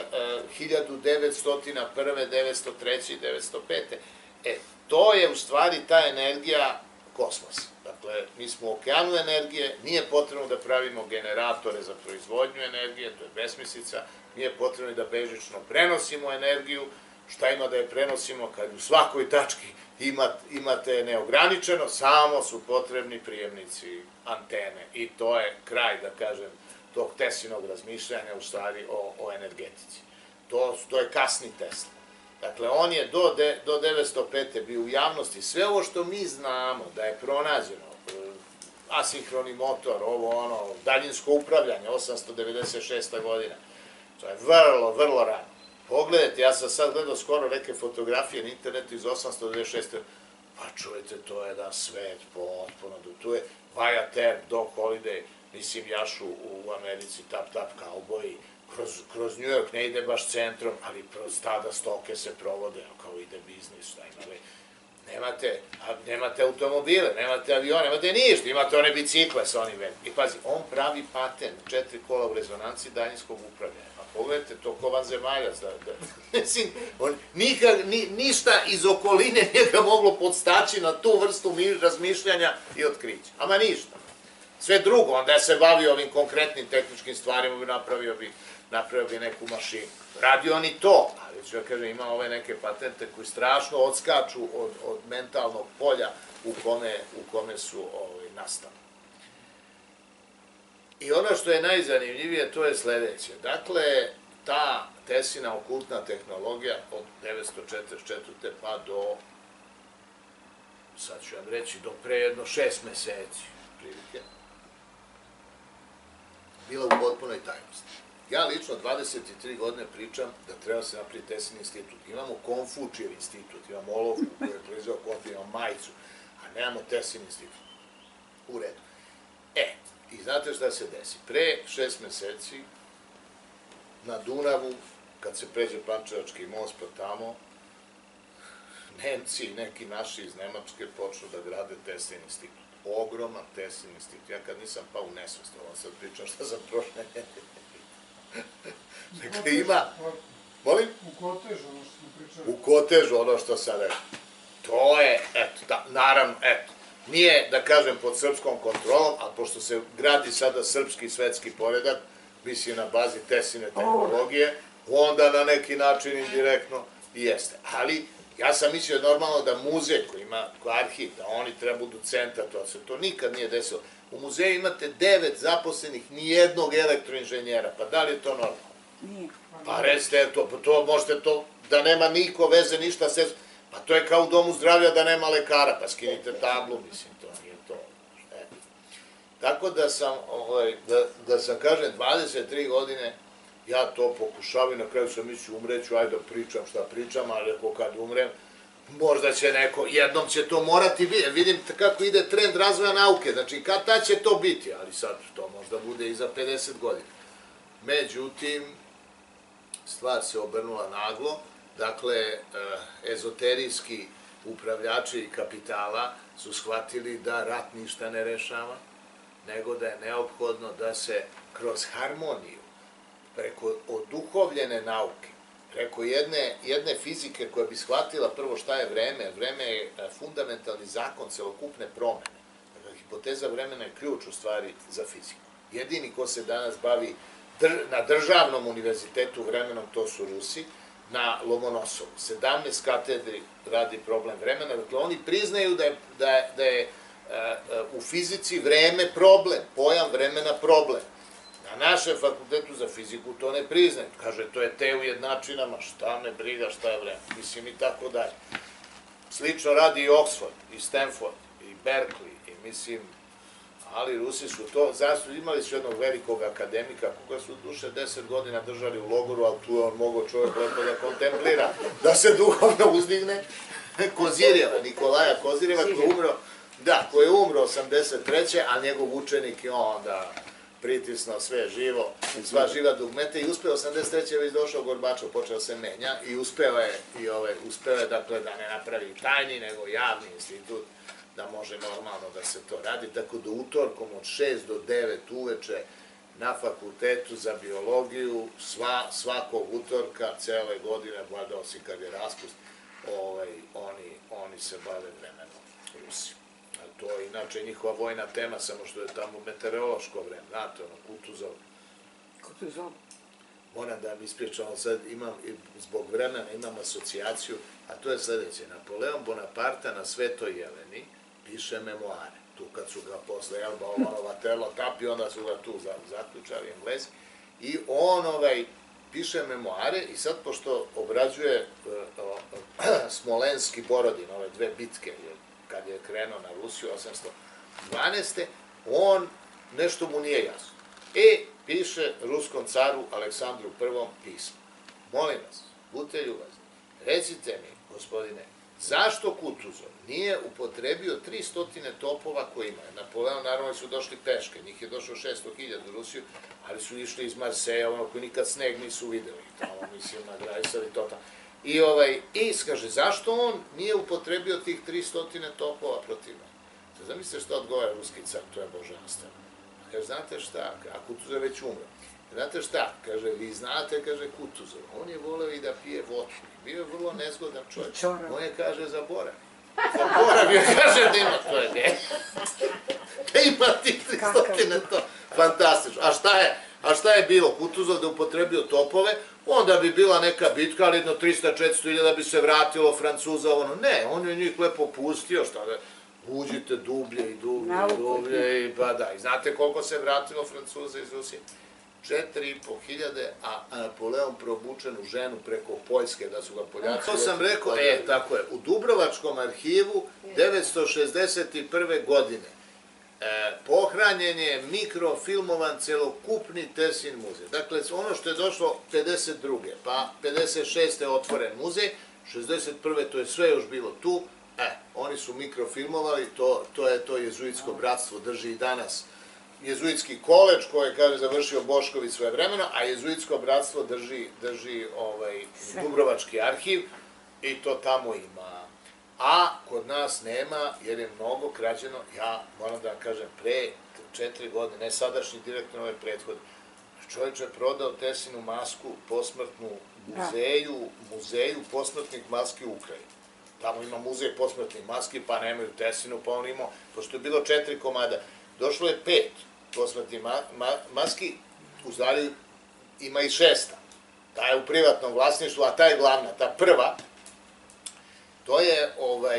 1901., 1903. i 1905. To je u stvari ta energija kosmosa. Dakle, mi smo u okeanu energije, nije potrebno da pravimo generatore za proizvodnju energije, to je besmislica, nije potrebno da bežično prenosimo energiju, šta ima da je prenosimo kad u svakoj tački imate neograničeno, samo su potrebni prijemnici, antene i to je kraj, da kažem, tog Teslinog razmišljanja u stvari o energetici. To je kasni Tesla. Dakle, on je do 1905. bio u javnosti. Sve ovo što mi znamo da je pronađeno, asinhroni motor, daljinsko upravljanje, 896. godina, to je vrlo, vrlo rano. Pogledajte, ja sam sad gledao skoro neke fotografije na internetu iz 896. Pa čujete, to je jedan svet potpuno, tu je Wyatt Earp, Doc Holliday, mislim, jašu u Americi, tap, kauboji, kroz New York ne ide baš centrom, ali kroz tada stoke se provode, kao ide biznis, šta imali. Nemate automobile, nemate avione, nemate ništa, imate one bicikle sa onim velim. I pazi, on pravi patent, 4 kola u rezonanci daljinskog upravljanja. A pogledajte, to ko vanzemaljac. Mislim, ništa iz okoline nije ga moglo podstaći na tu vrstu razmišljanja i otkrića. Ama ništa. Sve drugo, onda je se bavio ovim konkretnim tehničkim stvarima, napravio bi neku mašinu. Radio on i to, ali ću ja kažem, ima ove neke patente koji strašno odskaču od mentalnog polja u kome su nastali. I ono što je najzanimljivije, to je sledeće. Dakle, ta Teslina okultna tehnologija od 1944. pa do, sad ću vam reći, do pre jedno 6 meseci, prilike, bila u potpunoj tajnosti. Ja lično 23 godine pričam da treba se napraviti Teslin institut. Imamo Konfučijev institut, imamo olovku koju je proizveo Konfučijev, imamo majicu, a nemamo Teslin institut. U redu. I znate šta se desi? Pre 6 meseci na Dunavu, kad se pređe Pančevački most pa tamo, Nemci i neki naši iz Nemačke počnu da grade Teslin institut. Ogroman Teslin institut. Ja kad nisam pao u nesvest, ovo sad pričam šta sam prošle nedelje. Dakle, ima... Molim? U Kotežu, ono što smo pričali. U Kotežu, ono što sam rekao. To je, naravno, nije, da kažem, pod srpskom kontrolom, ali pošto se gradi sada srpski svetski poredak, mislim na bazi Tesline tehnologije, onda na neki način indirektno i jeste. Ali, ja sam mislio normalno da muzej koji ima arhiv, da oni treba budu centar, to nikad nije desilo. U muzeju imate 9 zaposlenih, nijednog elektroinženjera, pa da li je to normalno? Nije. Pa recite, to možete to, da nema niko veze, ništa se... Pa to je kao u domu zdravlja da nema lekara, pa skinite tablu, mislim, to nije to. Tako da sam, kažem, 23 godine, ja to pokušavam i na kraju sam mislio umreću, ajde da pričam šta pričam, ali ako kad umrem, možda će neko, jednom će to morati biti, vidim kako ide trend razvoja nauke, znači kad ta će to biti, ali sad to možda bude i za 50 godina. Međutim, stvar se obrnula naglo, dakle, ezoterijski upravljači kapitala su shvatili da rat ništa ne rešava, nego da je neophodno da se kroz harmoniju, preko oduhovljene nauke, preko jedne fizike koja bi shvatila prvo šta je vreme. Vreme je fundamentalni zakon celokupne promene. Dakle, hipoteza vremena je ključ u stvari za fiziku. Jedini ko se danas bavi na državnom univerzitetu vremenom, to su Rusi, na Lomonosovu. 17 katedri radi problem vremena. Dakle, oni priznaju da je u fizici vreme problem, pojam vremena problem. Na našem fakultetu za fiziku to ne priznaju. Kaže, to je te ujednačinama, šta me briga, šta je vreme. Mislim i tako dalje. Slično radi i Oxford, i Stanford, i Berkeley, i mislim, Ali Rusi su to, imali su jednog velikog akademika, koga su duše 10 godina držali u logoru, ali tu je on mogao čovjek lepo da kontemplira, da se duhovno uzdigne. Kozirjeva, Nikolaja Kozirjeva, koji je umro 83. a njegov učenik je onda pritisnuo sve živo, sva živa dugmeta i uspeo 83. već došao Gorbačov, počeo se menja i uspeo je dakle da ne napravi tajni, nego javni institut, da može normalno da se to radi, tako da utorkom od 6 do 9 uveče na fakultetu za biologiju, svakog utorka, cele godine, osim kad je raspust, oni se bave vremenom Rusi. To je inače njihova vojna tema, samo što je tamo meteorološko vreme, znate, Kutuzov. Kutuzov? Moram da vam ispričam, sad zbog vremena imam asocijaciju, a to je sledeće. Napoleon Bonaparte na Svetoj Jeleni piše memoare. Tu kad su ga posle Elba, Waterloo, Tapi, onda su ga tu zaključali Englezi. I on piše memoare i sad, pošto obrađuje Smolenski Borodin, ove dve bitke, kad je krenuo na Rusiju 812. On, nešto mu nije jasno. Piše ruskom caru Aleksandru I pismo. Molim vas, budite ljubazni, recite mi, gospodine, zašto Kutuzov nije upotrebio 300 topova koje ima? Napoleon, naravno, su došli peške, njih je došlo 600.000 u Rusiju, ali su išli iz Marseja, koji nikad sneg nisu videli, tamo, mislim, nagrajsali to tamo. I kaže, zašto on nije upotrebio tih 300 topova protiv nas? Zamislite što odgovara ruski car, to je božanstveno. Kaže, znate šta, a Kutuzov je već umro. Znate šta, kaže, vi znate, kaže Kutuzov, on je voleo i da pije vodku. Bio je vrlo nezgodan čovjek. On je, kaže, zaboravio. Zaboravio, kaže, da ima to je ne. Da ima tih 300 to. Fantastično. A šta je bilo? Kutuzov da upotrebio topove, onda bi bila neka bitka, ali jedno 300-400.000 bi se vratilo Francuza, ne, on je njih lepo pustio, šta da, uđite dublje i dublje i pa da, i znate koliko se vratilo Francuza iz Rusije? 4.500, a Napoleon probučen u ženu preko Poljske, da su ga Poljaci... To sam rekao, tako je, u Dubrovačkom arhivu 961. godine pohranjen je mikrofilmovan celokupni Tesin muzej. Dakle, ono što je došlo 52. pa 56. je otvoren muzej, 61. to je sve još bilo tu, oni su mikrofilmovali, to je to jezuitsko bratstvo, drži i danas jezuitski koleđ koji je, kaže, završio Bošković svoje vremeno, a jezuitsko bratstvo drži Dubrovački arhiv i to tamo ima. A kod nas nema, jer je mnogo krađeno, ja moram da vam kažem, pre 4 godine, ne sadašnji direktor, ove prethodne, čovječ je prodao Tesinu masku posmrtnu muzeju posmrtnih maski u Ukrajini. Tamo ima muzej posmrtnih maski, pa nemaju Tesinu, pa on imao, pošto je bilo 4 komada, došlo je 5 posmrtnih maski, u stvari ima i 6. Ta je u privatnom vlasništvu, a ta je glavna, ta prva, to je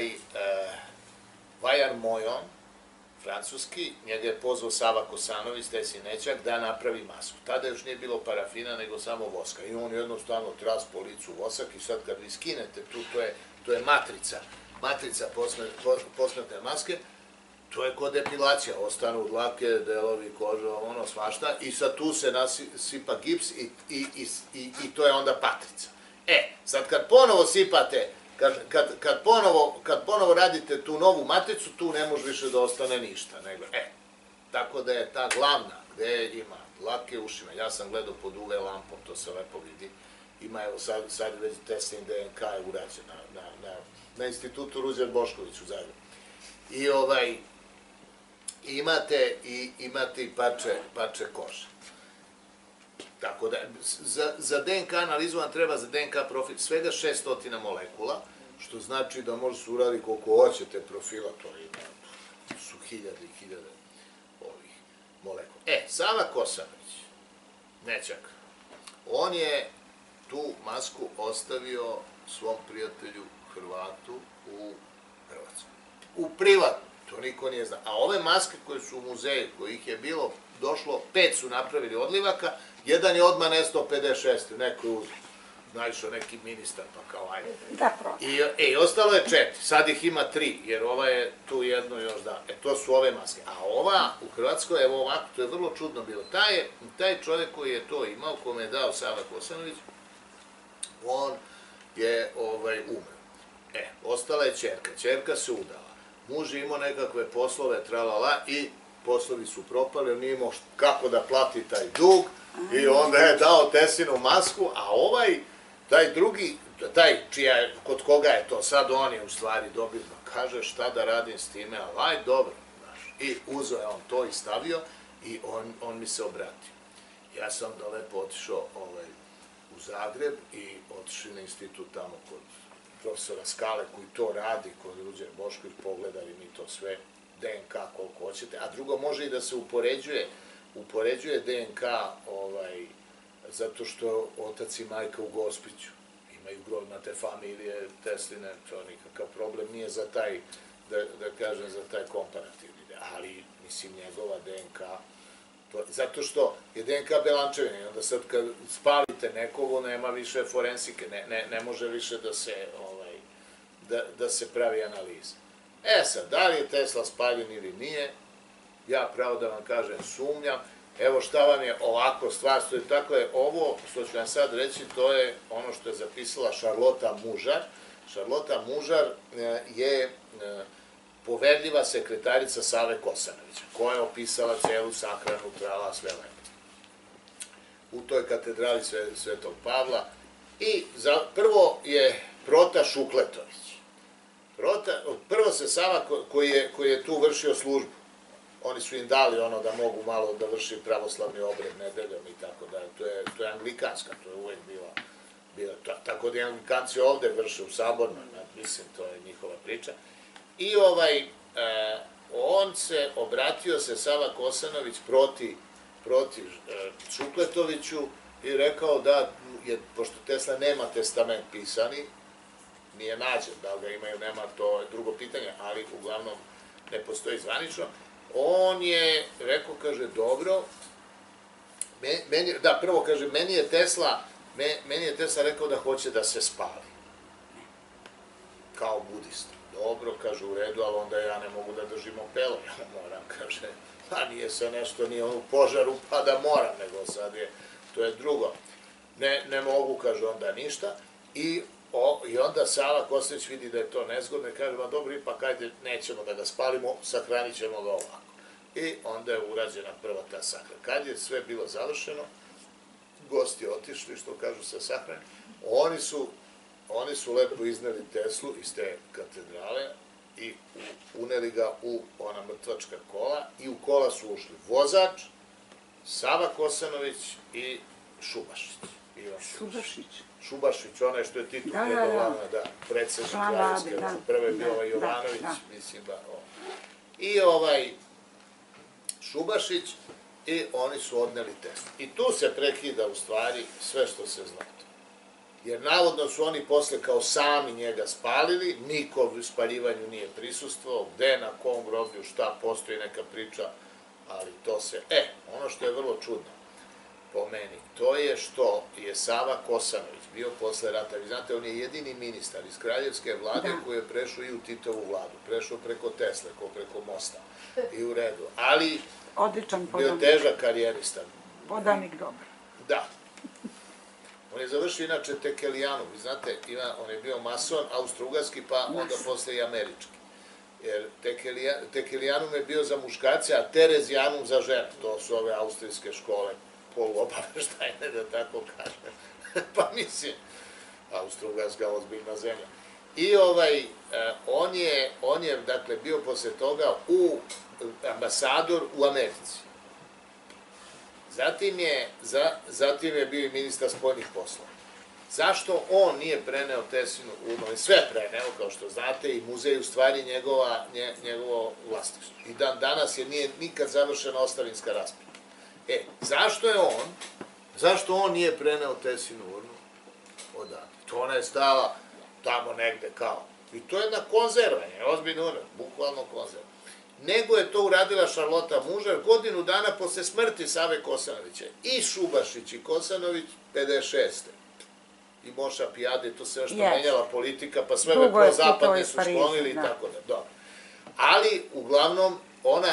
Vajar Mojon, francuski, njega je pozvao Sava Kosanović, Tesin nećak, da napravi masku. Tada još nije bilo parafina, nego samo voska. I on jednostavno tras po licu vosak i sad kad vi skinete tu, to je matrica posmrtne maske, to je kod depilacija, ostanu dlake, delovi, koža, svašta, i sad tu se nasipa gips i to je onda patrica. Sad kad ponovo sipate, kad ponovo radite tu novu matricu, tu ne može više da ostane ništa, nego, tako da je ta glavna, gde ima dlake ušima, ja sam gledao pod UV lampom, to se lepo vidi, ima, evo sad već Teslin DNK je urađen na institutu Ruđer Bošković u Zagrebu. I imate i parče kože. Tako da, za DNK analizu vam treba za DNK profil svega 600 molekula, što znači da može se uraditi koliko hoćete profila, to su hiljade i hiljade ovih molekula. Sava Kosanović, nećak, on je tu masku ostavio svom prijatelju Hrvatu u Hrvatskoj. U privatno, to niko nije zna. A ove maske koje su u muzeju, kojih je bilo, došlo, 5 su napravili odlivaka, jedan je odmah nestao 56. neko je uzeo. naišao neki ministar, pa kao ajde. Da, proda. I ostalo je 4, sad ih ima 3, jer ova je tu jednu još da. To su ove maske. A ova u Hrvatskoj, evo ovako, to je vrlo čudno bilo. Taj čovjek koji je to imao, kome je dao Sava Kosanović, on je umro. Ostala je ćerka. Ćerka se udala. Muž je imao nekakve poslove, tralala, i poslovi su propali, on nije imao kako da plati taj dug, i onda je dao Tesinu masku, a taj drugi, kod koga je to, sad on je u stvari dobio, kaže šta da radim s time, ali aj dobro, znaš. I uzeo je on to i stavio, i on mi se obratio. Ja sam da lepo otišao u Zagreb i otišli na institut tamo kod profesora Skale koji to radi, kod Ruđer Bošković, pogledali mi to sve, DNK koliko hoćete, a drugo može i da se upoređuje DNK zato što otac i majka u Gospiću imaju grodnate familije Tesline, to nikakav problem nije za taj, da kažem, za taj komparativni, ali mislim njegova DNK, zato što je DNK belančevina i onda sad kad spalite nekogu nema više forensike, ne može više da se pravi analiza. Sad, da li je Tesla spaljen ili nije, ja pravo da vam kažem sumnjam. Evo šta vam je ovako stvar, dakle ovo što ću vam sad reći, to je ono što je zapisala Šarlota Mužar. Šarlota Mužar je poverljiva sekretarica Save Kosanovića, koja je opisala celu sahranu, trala, sve lepo. U toj katedrali Svetog Pavla. I prvo je Prota Šukletović. Prvo se Sava, koji je tu vršio službu, oni su im dali ono da mogu malo da vrši pravoslavni obred nedeljom i tako da, to je anglikanska, to je uvek bila, tako da i anglikanci ovde vrše u Sabornoj, mislim, to je njihova priča. I obratio se Sava Kosanović protiv Šukletoviću i rekao da, pošto Tesla nema testament pisani, nije nađen, da li ga imaju, nema, to je drugo pitanje, ali uglavnom ne postoji zvanično, on je rekao, kaže, dobro, prvo kaže, meni je Tesla rekao da hoće da se spali, kao budista. Dobro, kaže, u redu, ali onda ja ne mogu da držim opelo, ja moram, kaže, pa nije se nešto, nije on u požaru, pa da moram, nego sad to je drugo. Ne mogu, kaže, onda ništa, i onda Sava Kosanović vidi da je to nezgodno i kaže, ma dobro, ipak, ajde, nećemo da ga spalimo, sahranit ćemo ga ovako. I onda je urađena prva ta sahrana. Kad je sve bilo završeno, gosti otišli, što kažu, sa sahrane, oni su lepo izneli Teslu iz te katedrale i uneli ga u ona mrtvačka kola i u kola su ušli vozač, Sava Kosanović i Šubašić. Šubašić, onaj što je Tito njegov, predsednik Kraljevske, prve je bio Jovanović, mislim da i Šubašić, i oni su odneli Teslu. I tu se prekida u stvari sve što se zna. Jer navodno su oni posle kao sami njega spalili, niko u spaljivanju nije prisustvovao, gde, na kom groblju, šta, postoji neka priča, ali to se... ono što je vrlo čudno po meni, to je što je Sava Kosanović bio posle rata, vi znate, on je jedini ministar iz kraljevske vlade koji je prešao i u Titovu vladu, prešao preko Tesle, preko mosta, i u redu, ali bio težak karijerista. Podanik dobar. Da. On je završio inače Tekelijanu, vi znate, on je bio mason, austrougarski, pa onda posle i američki. Jer Tekelijanum je bio za muškarce, a Terezijanum za žene. To su ove austrijske škole, poluobaveštajne, da tako kažem. Pa mislim, austrougarska ozbiljna zemlja. I on je, dakle, bio posle toga ambasador u Americi. Zatim je bio i ministar spoljnih poslova. Zašto on nije preneo Teslinu urnu? Sve preneo, kao što znate, i muzej u stvari njegovo vlasništvo. I dan danas je nije nikad završena ostavinska rasprava. Zašto on nije preneo Teslinu urnu odavde? To ona je stala tamo negde kao. I to je jedna konzerva, ozbiljna urna, bukvalno konzerva. Nego je to uradila Šarlota Mužar godinu dana posle smrti Save Kosanovića. I Šubašić i Kosanović 56. i Moša Pijade, to se nešto Jest. menjala politika, pa sve Dugo je pro zapadne putovao iz su Pariza, sklonili i da. tako da, dobro. Ali, uglavnom, ona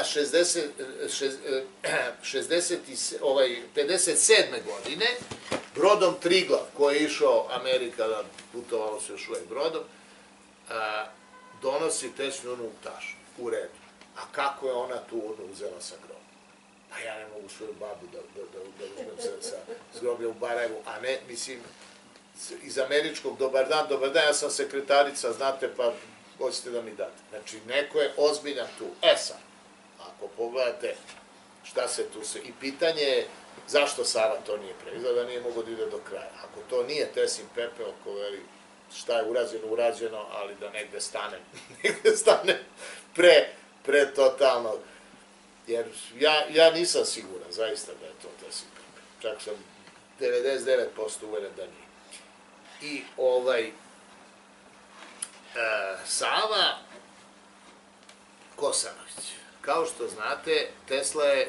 57. godine, brodom Triglav, koji je išao Amerika, da putovalo se još uvek brodom, donosi Teslinu urnu u tašnu, u redu. A kako je ona tu urnu uzela sa grobom? Pa ja ne mogu svoju babu da uzmem sa groblja u Barajevu, a ne, mislim, iz američkog dobar dan, ja sam sekretarica, znate, pa hoćete da mi date. Znači, neko je ozbiljan tu. Sad, ako pogledate šta se tu se... I pitanje je zašto Sava to nije preizla, da nije mogo da ide do kraja. Ako to nije Tesin pepeo, ko veli šta je urađeno, ali da negde stane, pre totalno. Jer ja nisam siguran, zaista, da je to Tesin pepeo. Čak sam 99% uveren da nije. I Sava Kosanović. Kao što znate, Tesla je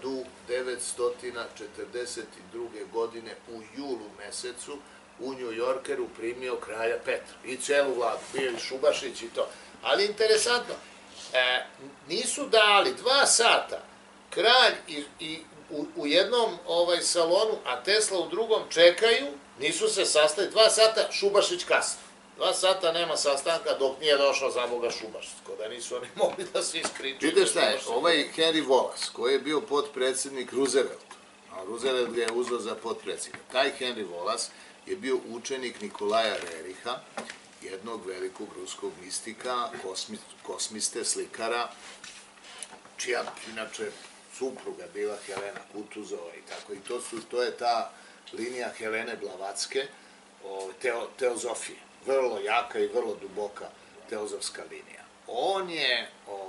1942. godine u julu mesecu u New Yorkeru primio kralja Petra i celu vladu, bio i Šubašić i to. Ali interesantno, nisu dali 2 sata kralj u jednom salonu, a Tesla u drugom čekaju, nisu se sastali, 2 sata Šubašić kasno. 2 sata nema sastanka dok nije došao za Boga Šubašić, da nisu oni mogli da se ispričaju. Vidite šta je, ovaj Henry Wallace, koji je bio potpredsjednik Roosevelta, a Roosevelt ga je uzeo za potpredsjednika, taj Henry Wallace je bio učenik Nikolaja Reriha, jednog velikog ruskog mistika, kosmiste, slikara, čija, inače, supruga bila Helena Kutuzova i tako. I to je ta linija Helene Blavatske, teozofije. Vrlo jaka i vrlo duboka teozofska linija. On je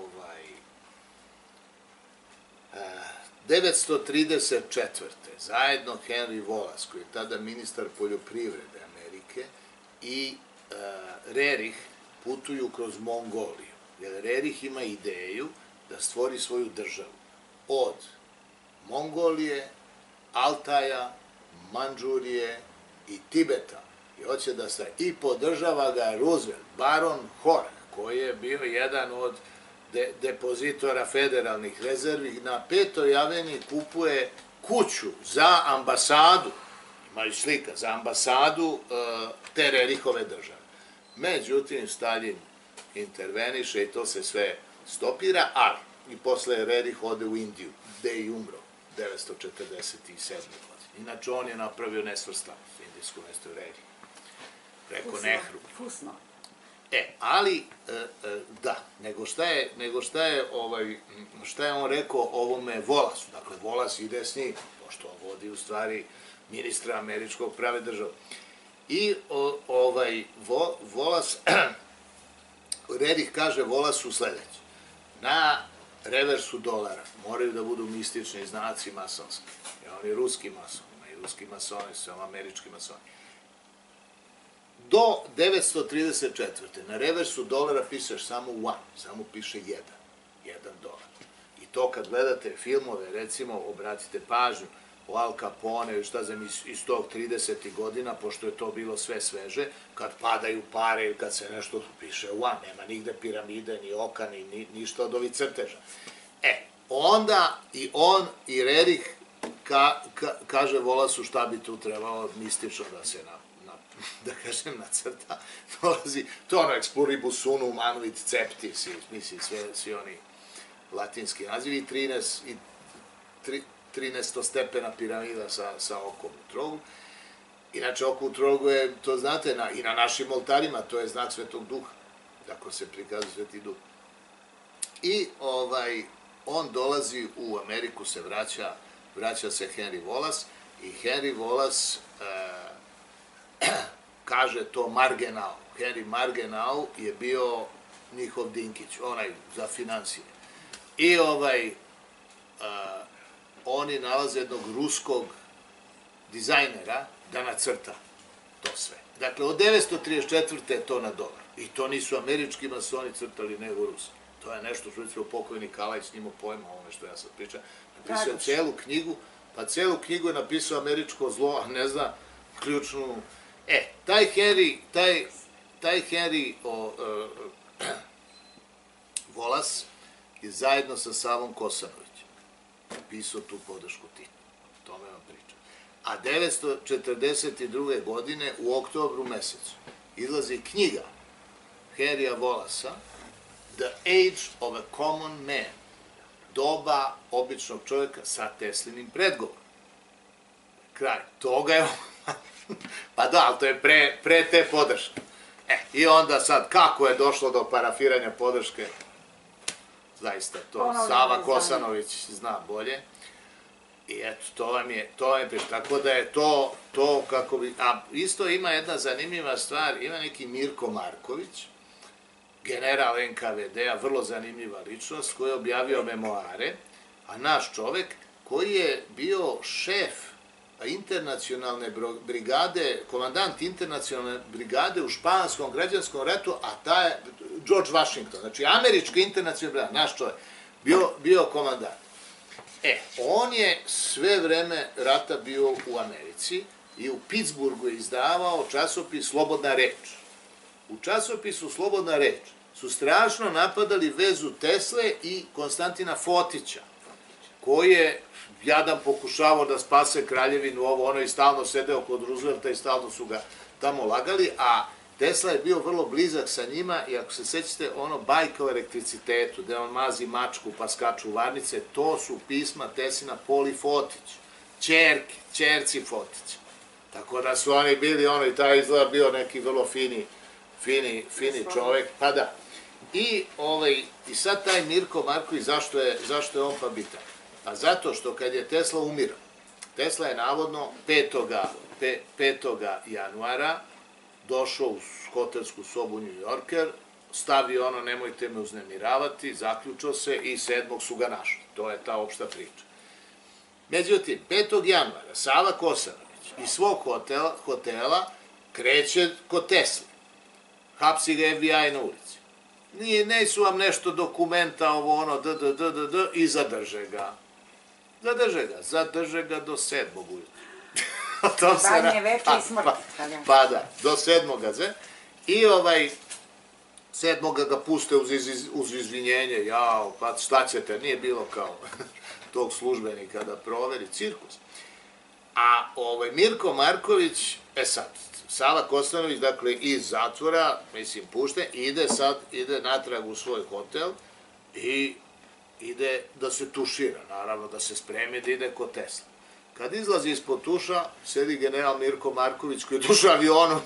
934. zajedno Henry Wallace, koji je tada ministar poljoprivrede Amerike, i Rerih putuju kroz Mongoliju. Jer Rerih ima ideju da stvori svoju državu od Mongolije, Altaja, Mandžurije i Tibeta. I hoće da se i podržava ga Roosevelt, baron Horch, koji je bio jedan od depozitora federalnih rezervi, na 5. aveniji kupuje kuću za ambasadu, ima i slika, za ambasadu te Rerihove države. Međutim, Stalin interveniše i to se sve stopira, ali i posle Rerih ode u Indiju, gde je i umro, 1947. godine. Inače, on je napravio nesvrstanu indijsku mesto Rerih, preko Nehru. Fusno. Ali, da, nego šta je on rekao ovome Volasu. Dakle, Volas ide s njim, pošto on vodi u stvari ministra američkog prave države. I Volas, Rerih kaže Volasu sledeće. Na reversu dolara moraju da budu mistični znaci masonski. On je ruski mason, i ruski masoni su američki masoni. Do 934. na reversu dolara pišeš samo one, samo piše 1 dolar. I to kad gledate filmove, recimo, obratite pažnju o Al Capone, šta znam, iz tog 30. godina, pošto je to bilo sve sveže, kad padaju pare ili kad se nešto piše one, nema nigde piramide, ni oka, ni ništa od ovih crteža. Onda i on i Rerih kaže Volasu šta bi tu trebalo mistično da se da kažem, nacrta, dolazi, to ono, exploribus unum, anvit ceptis, mislim, svi oni latinski nazivi, i 13-stepena piramida sa okom u trogu. Inače, oko u trogu je, to znate, i na našim oltarima, to je znak Svetog Duha, tako se prikazuje Sveti Duh. I on dolazi u Ameriku, se vraća se Henry Wallace, i Henry Wallace kaže to Margenau. Henry Margenau je bio njihov Dinkić, onaj za financije. I oni nalaze jednog ruskog dizajnera da nacrta to sve. Dakle, od 934. je to na dolar. I to nisu američki masoni crtali, nego Rusi. To je nešto što je pokojni Kalajić njima pojma ovome što ja sad pričam. Napisao celu knjigu, pa celu knjigu je napisao američko zlo, a ne zna ključnu Taj Henry Volas je zajedno sa Savom Kosanovićem pisao tu podršku Titu. O tome vam pričam. A 1942. godine u oktobru mesecu izlazi knjiga Henrya Volasa The Age of a Common Man, doba običnog čovjeka sa Teslinim predgovorom. Kraj toga je pa da, ali to je pre te podrške. I onda sad, kako je došlo do parafiranja podrške, zaista to Sava Kosanović zna bolje. I eto, to vam je priče. Tako da je to kako bi... A isto ima jedna zanimljiva stvar, ima neki Mirko Marković, general NKVD-a, vrlo zanimljiva ličnost, koji je objavio memoare, a naš čovek koji je bio šef internacionalne brigade, komandant internacionalne brigade u španskom građanskom ratu, a ta je George Washington, znači američka internacionalna brigada, naš čovjek, bio komandant. On je sve vreme rata bio u Americi i u Pittsburghu je izdavao časopis Slobodna reč. U časopisu Slobodna reč su strašno napadali vezu Tesle i Konstantina Fotića, koji je jadan pokušavao da spase kraljevinu, ono i stalno sedeo kod Roosevelta i stalno su ga tamo lagali, a Tesla je bio vrlo blizak sa njima i ako se sećate ono bajka o elektricitetu, gde on mazi mačku pa skaču varnice, to su pisma Teslina Poli Fotić, ćerci Fotić. Tako da su oni bili, i taj izgled bio neki vrlo fini čovek, pa da. I sad taj Mirko Marković, zašto je on pa bitan? A zato što kad je Tesla umirao, Tesla je navodno 5. januara došao u hotelsku sobu New Yorker, stavio ono nemojte me uznemiravati, zaključao se i 7. su ga našli. To je ta opšta priča. Međutim, 5. januara Sava Kosanović iz svog hotela kreće kod Tesla. Hapsi ga FBI na ulici. Nesu vam nešto dokumenta, i zadrže ga. Zadrže ga do 7. ujutru. Banje veče i smrt. Pa da, do 7. I 7. ga puste uz izvinjenje, pa šta ćete, nije bilo kao tog službenika da proveri cirkus. A Mirko Marković, sad, Sava Kostanović, dakle, iz zatvora, mislim, pušten, ide natrag u svoj hotel i ide da se tušira, naravno, da se spremi da ide kod Tesla. Kad izlazi ispod tuša, sedi general Mirko Marković koji je došao avionom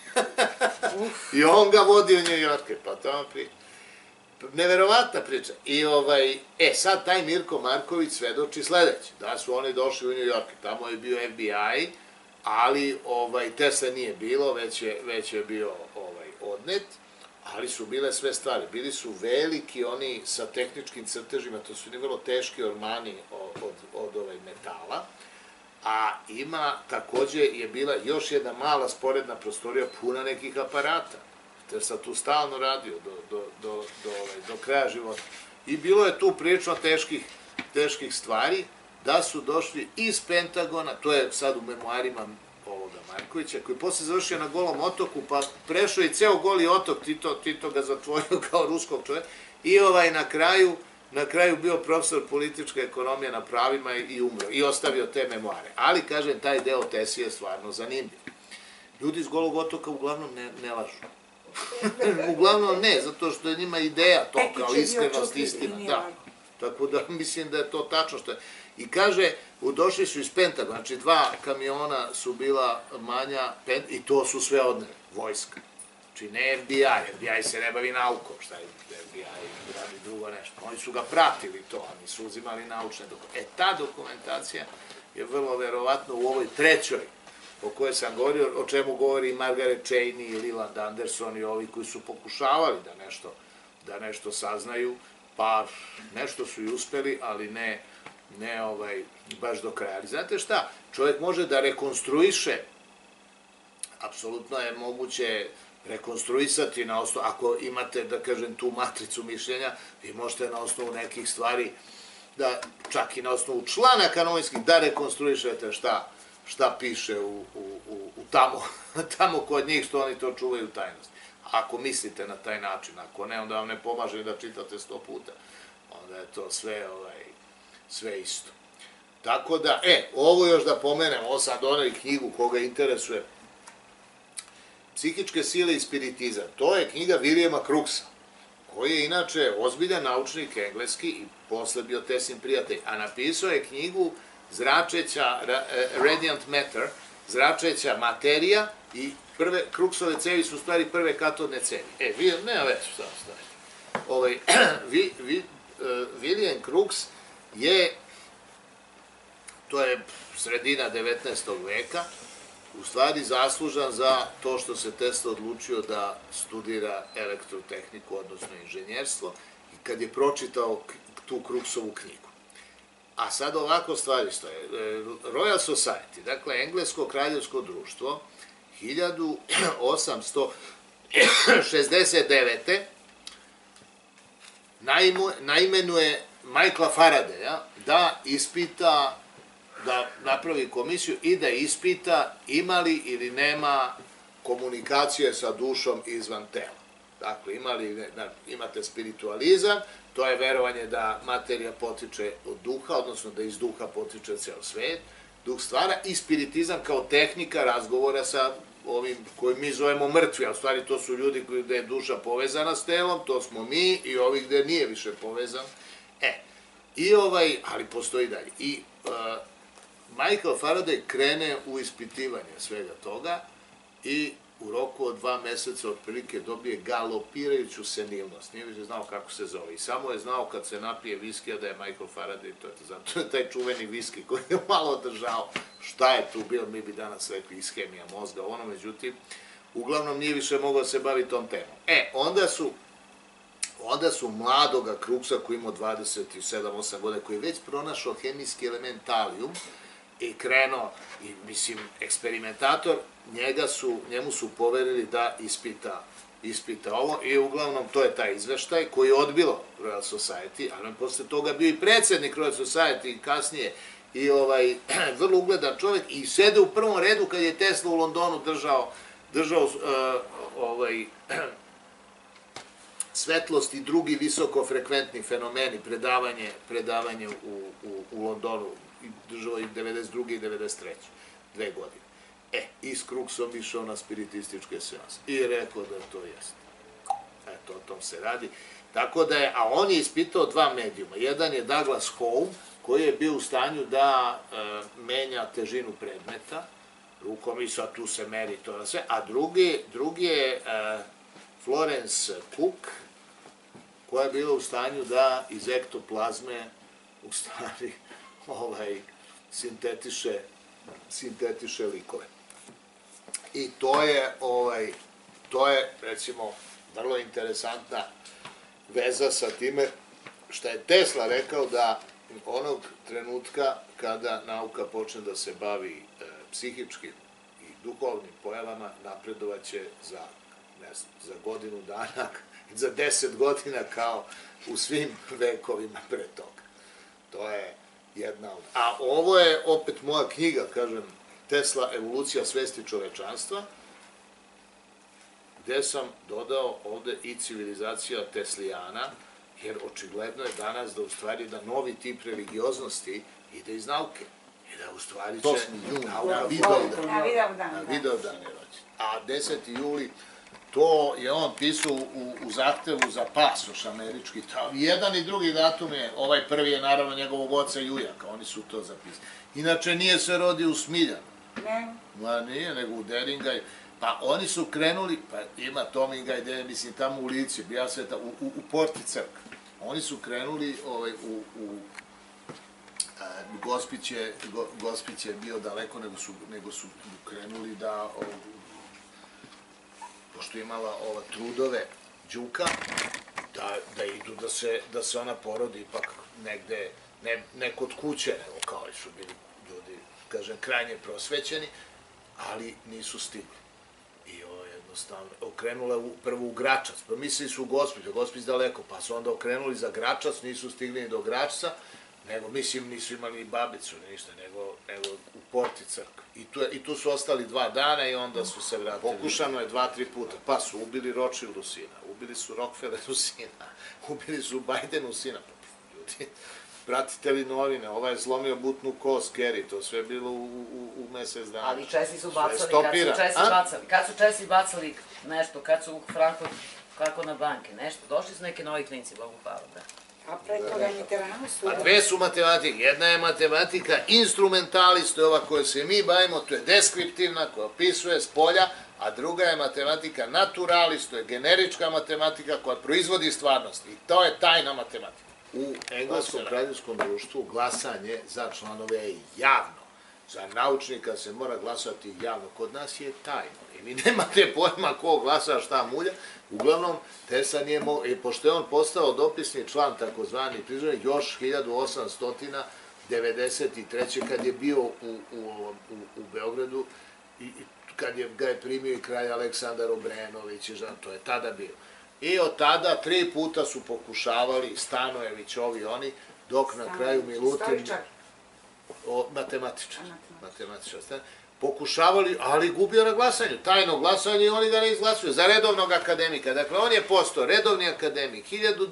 i on ga vodi u New Yorker, pa tamo priča. Neverovatna priča. I sad taj Mirko Marković svedoči sledeće, da su oni došli u New Yorker, tamo je bio FBI, ali Tesla nije bilo, već je bio odnet, ali su bile sve stvari. Bili su veliki oni sa tehničkim crtežima, to su vrlo teški ormani od metala, a takođe je bila još jedna mala sporedna prostorija puna nekih aparata. Tesla tu stalno radio do kraja života. I bilo je tu prilično teških stvari, da su došli iz Pentagona, to je sad u memoarima ovoga Markovića, koji je posle završio na Golom otoku, pa prešao i ceo Goli otok, Tito ga zatvorio kao ruskog čoveka, i na kraju bio profesor političke ekonomije na pravima i umro, i ostavio te memoare. Ali, kažem, taj deo Tesije je stvarno zanimljiv. Ljudi iz Golog otoka uglavnom ne lažu. Uglavnom ne, zato što je njima ideja to, kao iskrenost, istina. Tako da mislim da je to tačno što je. I kaže, došli su iz Pentagona, znači 2 kamiona su bila manja, i to su sve odneli, vojska. Znači ne FBI, FBI se ne bavi naukom, šta je FBI, radi drugo nešto. Oni su ga pratili to, oni su uzimali naučne dokumentacije. Ta dokumentacija je vrlo verovatno u ovoj trećoj, o kojoj sam govorio, o čemu govori i Margaret Cheney i Leland Anderson i ovi koji su pokušavali da nešto saznaju, pa nešto su i uspeli, ali ne baš do kraja. Ali znate šta, čovjek može da rekonstruiše, apsolutno je moguće rekonstruisati na osnovu, ako imate, da kažem, tu matricu mišljenja, vi možete na osnovu nekih stvari, da čak i na osnovu članaka novinskih, da rekonstruišete šta piše u tamo kod njih, što oni to čuvaju tajnost. Ako mislite na taj način, ako ne, onda vam ne pomaže da čitate 100 puta. Onda je to sve isto. Tako da, ovo još da pomenem, ovo sad onaj knjigu koga interesuje, Psihičke sile i spiritizam, to je knjiga Williama Crookesa, koji je inače ozbiljan naučnik engleski i posle bio Tesin prijatelj, a napisao je knjigu Zračeća, Radiant Matter, Zračeća materija, i Crookesove cevi su u stvari prve katodne cevi. Nema već, šta stavite. William Crookes to je sredina 19. veka, u stvari zaslužan za to što se Tesla odlučio da studira elektrotehniku, odnosno inženjerstvo, i kad je pročitao tu Crookesovu knjigu. A sad ovako stvari stoje. Royal Society, dakle, englesko kraljevsko društvo, 1869. naimenuje Michaela Faradaya da ispita, da napravi komisiju i da ispita ima li ili nema komunikacije sa dušom izvan tela. Dakle, imate spiritualizam, to je verovanje da materija potiče od duha, odnosno da iz duha potiče ceo svet, duh stvara, i spiritizam kao tehnika razgovora sa ovim koji mi zovemo mrtvi, a u stvari to su ljudi gde je duša povezana s telom, to smo mi, i ovi gde nije više povezan. Ali postoji dalje. I Michael Faraday krene u ispitivanje svega toga i u roku od 2 meseca otprilike dobije galopirajuću senilnost. Nije više znao kako se zove. I samo je znao kad se napije viskija da je Michael Faraday, to je taj čuveni viski koji je malo održao. Šta je tu bilo, mi bi danas rekli ishemija mozga, međutim, uglavnom nije više mogao se baviti tom temom. Onda su mladoga Crookesa, koji imao 27-8 godina, koji je već pronašao hemijski elementalijum i krenuo, eksperimentator, njemu su poverili da ispita ovo, i uglavnom to je taj izveštaj koji je odbilo Royal Society, ali on posle toga bio i predsednik Royal Society kasnije, i vrlo ugledan čovjek, i sede u prvom redu kad je Tesla u Londonu držao svetlost i drugi visokofrekventni fenomeni, predavanje u Londonu, držao i 92. i 93. 2 godine. I s Crookesom išao na spiritističke seanse i rekao da to jeste. Eto, o tom se radi. Tako da je, a on je ispitao 2 medijuma. Jedan je Douglas Home, koji je bio u stanju da menja težinu predmeta rukom, i sad tu se meri to na sve, a drugi je Florence Cook, koja je bila u stanju da iz ektoplazme u stvari sintetiše likove. I to je, recimo, vrlo interesantna veza sa time što je Tesla rekao da onog trenutka kada nauka počne da se bavi psihičkim i duhovnim pojavama, napredovaće za godinu dana, za 10 godina, kao u svim vekovima pre toga. To je jedna od... A ovo je opet moja knjiga, kažem, Tesla, evolucija svesti čovečanstva, gde sam dodao ovde i civilizacija Teslijana, jer očigledno je danas da u stvari da novi tip religioznosti ide iz nauke. I da u stvari će na Vidovdan je rođen. A 10. juli, to je on pisao u zahtevu za pasoš američki. Jedan i drugi datum je, ovaj prvi je naravno njegovog oca Jujaka, oni su to zapisali. Inače nije se rodio u Smiljanu. Ne. Ma nije, nego u Deringaju. Pa oni su krenuli, pa ima Tominga i mislim tamo u Lici, bija sveta, u Porti crkve. Oni su krenuli u Gospić je bio daleko, nego su krenuli da, pošto je imala Trudove Đuka, da idu da se ona porodi ipak negde, ne kod kuće, nego kao su bili ljudi, kažem, krajnje prosvećeni, ali nisu stigli. I jednostavno, okrenula prvo u Gračac, pa mislili su u Gospić daleko, pa su onda okrenuli za Gračac, nisu stigli ni do Gračca, nego, mislim, nisu imali ni babicu, ni ništa, nego u porti crkve. I tu su ostali 2 dana i onda su se vratili. Pokušano je 2-3 puta, pa su ubili Rothschildu sina, ubili su Rockefelleru sina, ubili su Bidenu sina. Ljudi, pratite li novine, ovaj je zlomio butnu kost, Kerry, to sve bilo u mesec dana. Ali Česi su bacali, kad su Česi bacali nešto, kad su u Frankfurt, kako na banke, nešto, došli su neki novi klinci, Bogu hvala, da. A pre toga Mitterrandu su... A 2 su matematike, jedna je matematika instrumentalist, to je ova koja se mi bavimo, to je deskriptivna, koja opisuje s polja, a druga je matematika naturalist, to je generička matematika koja proizvodi stvarnost i to je tajna matematika. U engleskom kraljevskom društvu glasanje za članove je javno. Za naučnika se mora glasati javno. Kod nas je tajno. I vi nemate pojma ko glasa šta mulja. Uglavnom, Tesla nije mogao, i pošto je on postao dopisni član, takozvani priznanik, još 1893. kad je bio u Beogradu, i kad ga je primio i kralj Aleksandar Obrenović, to je tada bio. I od tada 3 puta su pokušavali, Stanojević, ovi oni, dok na kraju Milutin... Matematičar. Pokušavali, ali gubio na glasanju. Tajno glasanje i oni ga ne izglasuju. Za redovnog akademika. Dakle, on je postao redovni akademik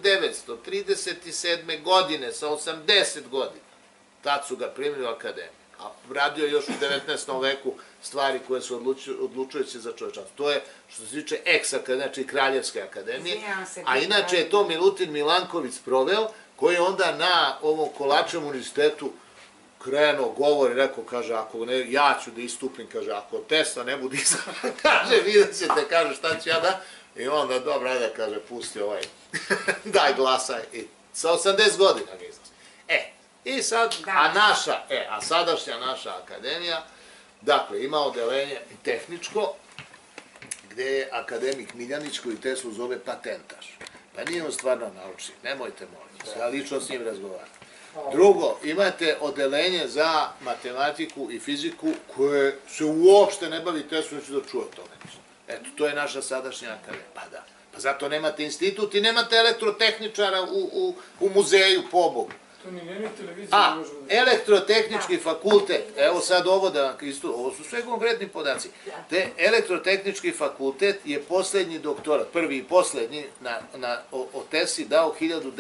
1937. godine sa 80 godina. Tad su ga primili u akademiju. A radio još u 19. veku stvari koje su odlučujuće za čovečanstvo. To je, što se tiče znači Kraljevske akademije. A inače je to Milutin Milanković sproveo, koji je onda na ovom Kolačevom univerzitetu krenuo, govori, rekao, kaže, ako ne, ja ću da istupim, kaže, ako Tesla ne bude izabran, kaže, vidjet ćete, kaže, šta ću ja da, i onda, dobro, ajde, kaže, pusti ovaj, daj glasaj, i sa 80 godina ga izlazi. I sad, a sadašnja naša akademija, dakle, ima odelenje tehničko, gde je akademik Miljanić, koji Teslu zove patentaš. Pa nije on stvarno naučnik, nemojte molim se, ja lično s njim razgovaram. Drugo, imate odelenje za matematiku i fiziku koje se uopšte ne bavi Teslom, neću da čuje o tome. Eto, to je naša sadašnja akademija. Pa da, pa zato nemate institut i nemate elektrotehničara u muzeju, pobogu. To ni nema televizije. A, elektrotehnički fakultet, evo sad ovo ovo su sve konkretni podaci. Elektrotehnički fakultet je poslednji doktorat, prvi i poslednji o Tesli dao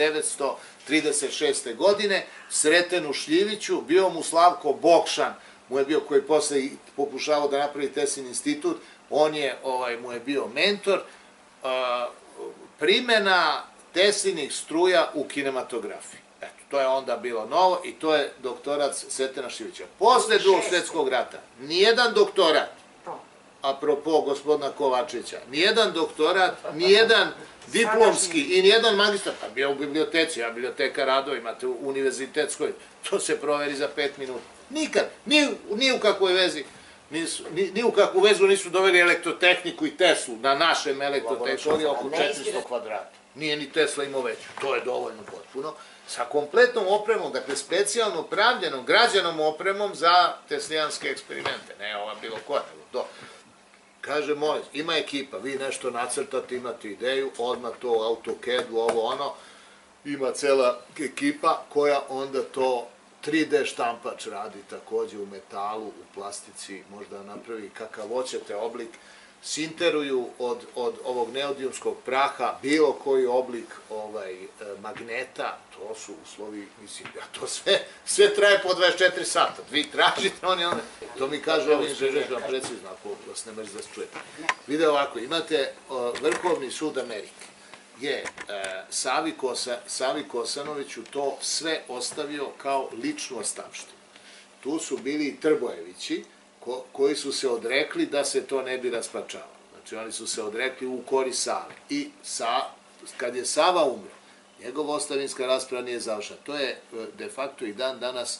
1936. godine Sretenu Šljiviću, bio mu Slavko Bokšan, mu je bio koji posle pokušavao da napravi Teslin institut, on je, mu je bio mentor, primena Teslinih struja u kinematografiji. Eto, to je onda bilo novo i to je doktorat Sretena Šljivića. Posle Drugog svjetskog rata, nijedan doktorat, apropo gospodina Kovačića, nijedan doktorat, nijedan diplomski i nijedan magistar, pa bio u biblioteci, ja biblioteka Rado, imate u univerzitetskoj, to se proveri za 5 minuta. Nikad, ni u kakvoj vezi, ni u kakvu vezu nisu doveli elektrotehniku i Teslu na našem elektrotehniku, oko 400 kvadrata. Nije ni Tesla imao veću, to je dovoljno potpuno. Sa kompletnom opremom, dakle specijalno pravljenom, građanom opremom za teslijanske eksperimente, ne ova bilo koja, nego to. Kaže, molim, ima ekipa, vi nešto nacrtate, imate ideju, odmah to u AutoCAD-u, ovo ono, ima cela ekipa koja onda to 3D štampač radi takođe u metalu, u plastici, možda napravi kakav hoćete oblik, sinteruju od ovog neodijumskog praha bilo koji oblik magneta, to su uslovi, mislim, to sve traje po 24 sata, vi tražite, oni onda, to mi kaže ovaj inženjer, vam precizno, ako vas ne mrzi da se čujete. Vidite ovako, imate Vrhovni sud Amerike, je Savi Kosanoviću to sve ostavio kao ličnu ostavštinu. Tu su bili i Trbojevići, koji su se odrekli da se to ne bi raspačavalo. Znači, oni su se odrekli u korist Save. I kad je Sava umro, njegova ostavinska rasprava nije završena. To je de facto i dan danas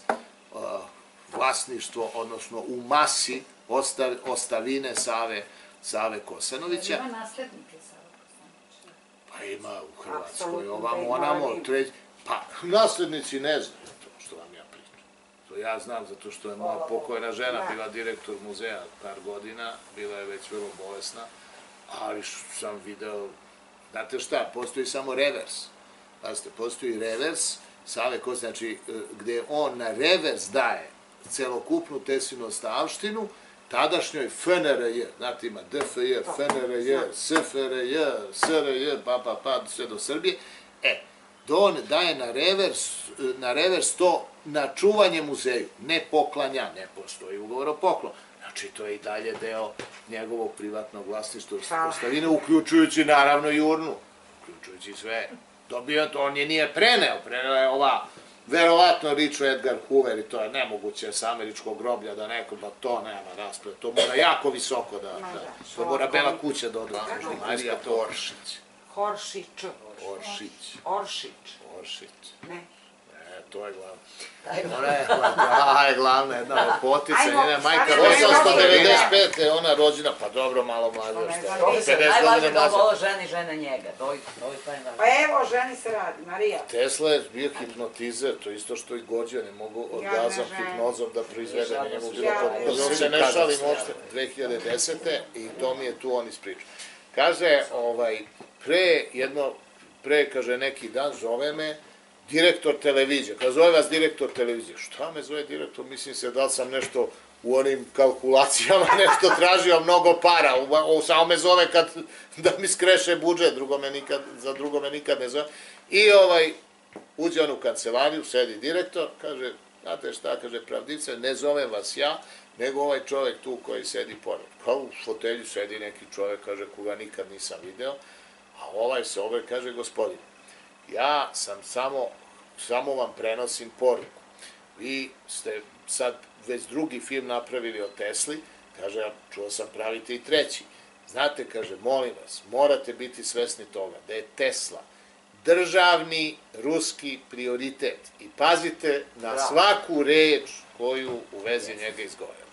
vlasništvo, odnosno u masi ostavine Save Kosanovića. Ima naslednike Save Kosanovića? Pa ima u Hrvatskoj, ovamo, onamo, pa naslednici ne znaju to što vam ja pričam. To ja znam zato što je moja pokojna žena bila direktor muzeja par godina, bila je već vrlo bolesna, ali sam video, znate šta, postoji samo revers. Pazite, postoji revers Save Kostić, znači gde on na revers daje celokupnu Teslinu ostavštinu, tadašnjoj FNRJ, znate ima DFJ, FNRJ, SFRJ, SRJ, pa, sve do Srbije, on daje na revers to na čuvanje muzeju, ne poklanja, ne postoji ugovor o poklonu. Znači, to je i dalje deo njegovog privatnog vlasništva ostavine, uključujući naravno i urnu, uključujući sve. Dobio to, on je nije preneo je ova, verovatno Richard Edgar Hoover i to je nemoguće sa američkog groblja da neko, ba to nema rasprave, to mora jako visoko da, to mora Bela kuća da odlazi. Marija Oršić. Oršić. Ne. To je glavno. Ona je glavna, jedna lepotica, njena majka 895. ona rođena, pa dobro, malo mlađa što je. Najvažnije da volo žene njega. Pa evo, ženi se radi, Marija. Tesla je bio hipnotizer, to isto što i Gođe, ne mogu orgazam hipnozom da proizvede, ne mogu bilo to. Se ne šalim uopšte, 2010. i to mi je tu on ispričao. Kaže, kaže, neki dan zove me direktor televizije. Kada zove vas direktor televizije, šta me zove direktor? Mislim se da li sam nešto u onim kalkulacijama nešto tražio mnogo para. Samo me zove da mi skreše budžet, za drugo me nikad ne zove. I uđe on u kancelariju, sedi direktor, kaže, znate šta, kaže, pravdice, ne zovem vas ja, nego ovaj čovek tu koji sedi pored. Kao u fotelju sedi neki čovek, kaže, koga nikad nisam video, a ovaj se kaže, gospodin, ja sam samo vam prenosim poruku. Vi ste sad već drugi film napravili o Tesli, kaže, čuo sam pravite i treći. Znate, kaže, molim vas, morate biti svesni toga da je Tesla državni ruski prioritet i pazite na svaku reč koju u vezi njega izgovara.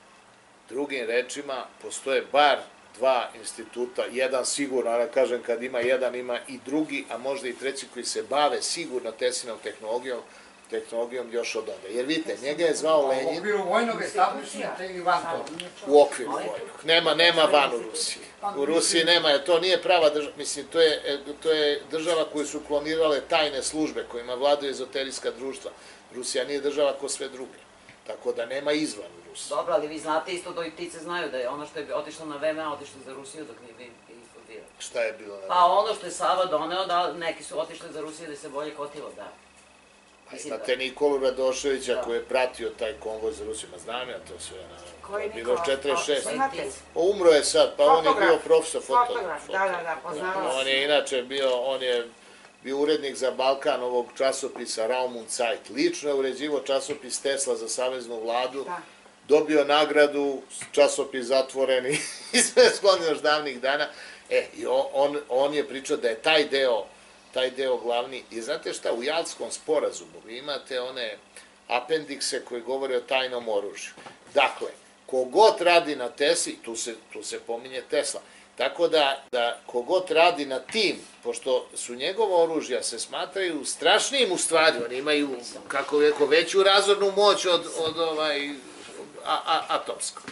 Drugim rečima, postoje bar dva instituta, jedan sigurno, ali kažem kad ima jedan, ima i drugi, a možda i treći koji se bave sigurno Teslinom tehnologijom još od onda. Jer vidite, njega je zvao Lenjin... U okviru vojnog establishmenta ili van toga? U okviru vojnog. Nema van u Rusiji. U Rusiji nema, jer to nije prava država, mislim, to je država koju su klonirale tajne službe, kojima vladaju ezoterijska društva. Rusija nije država ko sve druge. Tako da nema izvan u Rusiji. Dobro, ali vi znate isto da i ptice znaju da je ono što je otišlo na VMA, otišlo za Rusiju dok nije isto bilo. Šta je bilo na VMA? Pa ono što je Sava doneo, da neki su otišli za Rusiju da se bolje kotilo, da. Imate Nikolu Radoševića koji je pratio taj konvoj za Rusiju, znam ja to sve, naravno. Bilo je 46. Umro je sad, pa on je bio profesor fotograf. Da, poznala on je inače bio urednik za Balkan ovog časopisa Raumund Zeit. Lično je uređivo časopis Tesla za saveznu vladu, dobio nagradu, časopis zatvoren i sve sklonio još davnih dana. I on je pričao da je taj deo glavni. I znate šta, u Jalskom sporazumu vi imate one apendikse koji govore o tajnom oružju. Dakle, kogod radi na Tesli, tu se pominje Tesla, tako da kogod radi na tim, pošto su njegova oružja se smatraju strašnijim u stvari, oni imaju, kako bi rekao, veću razornu moć od atomsku.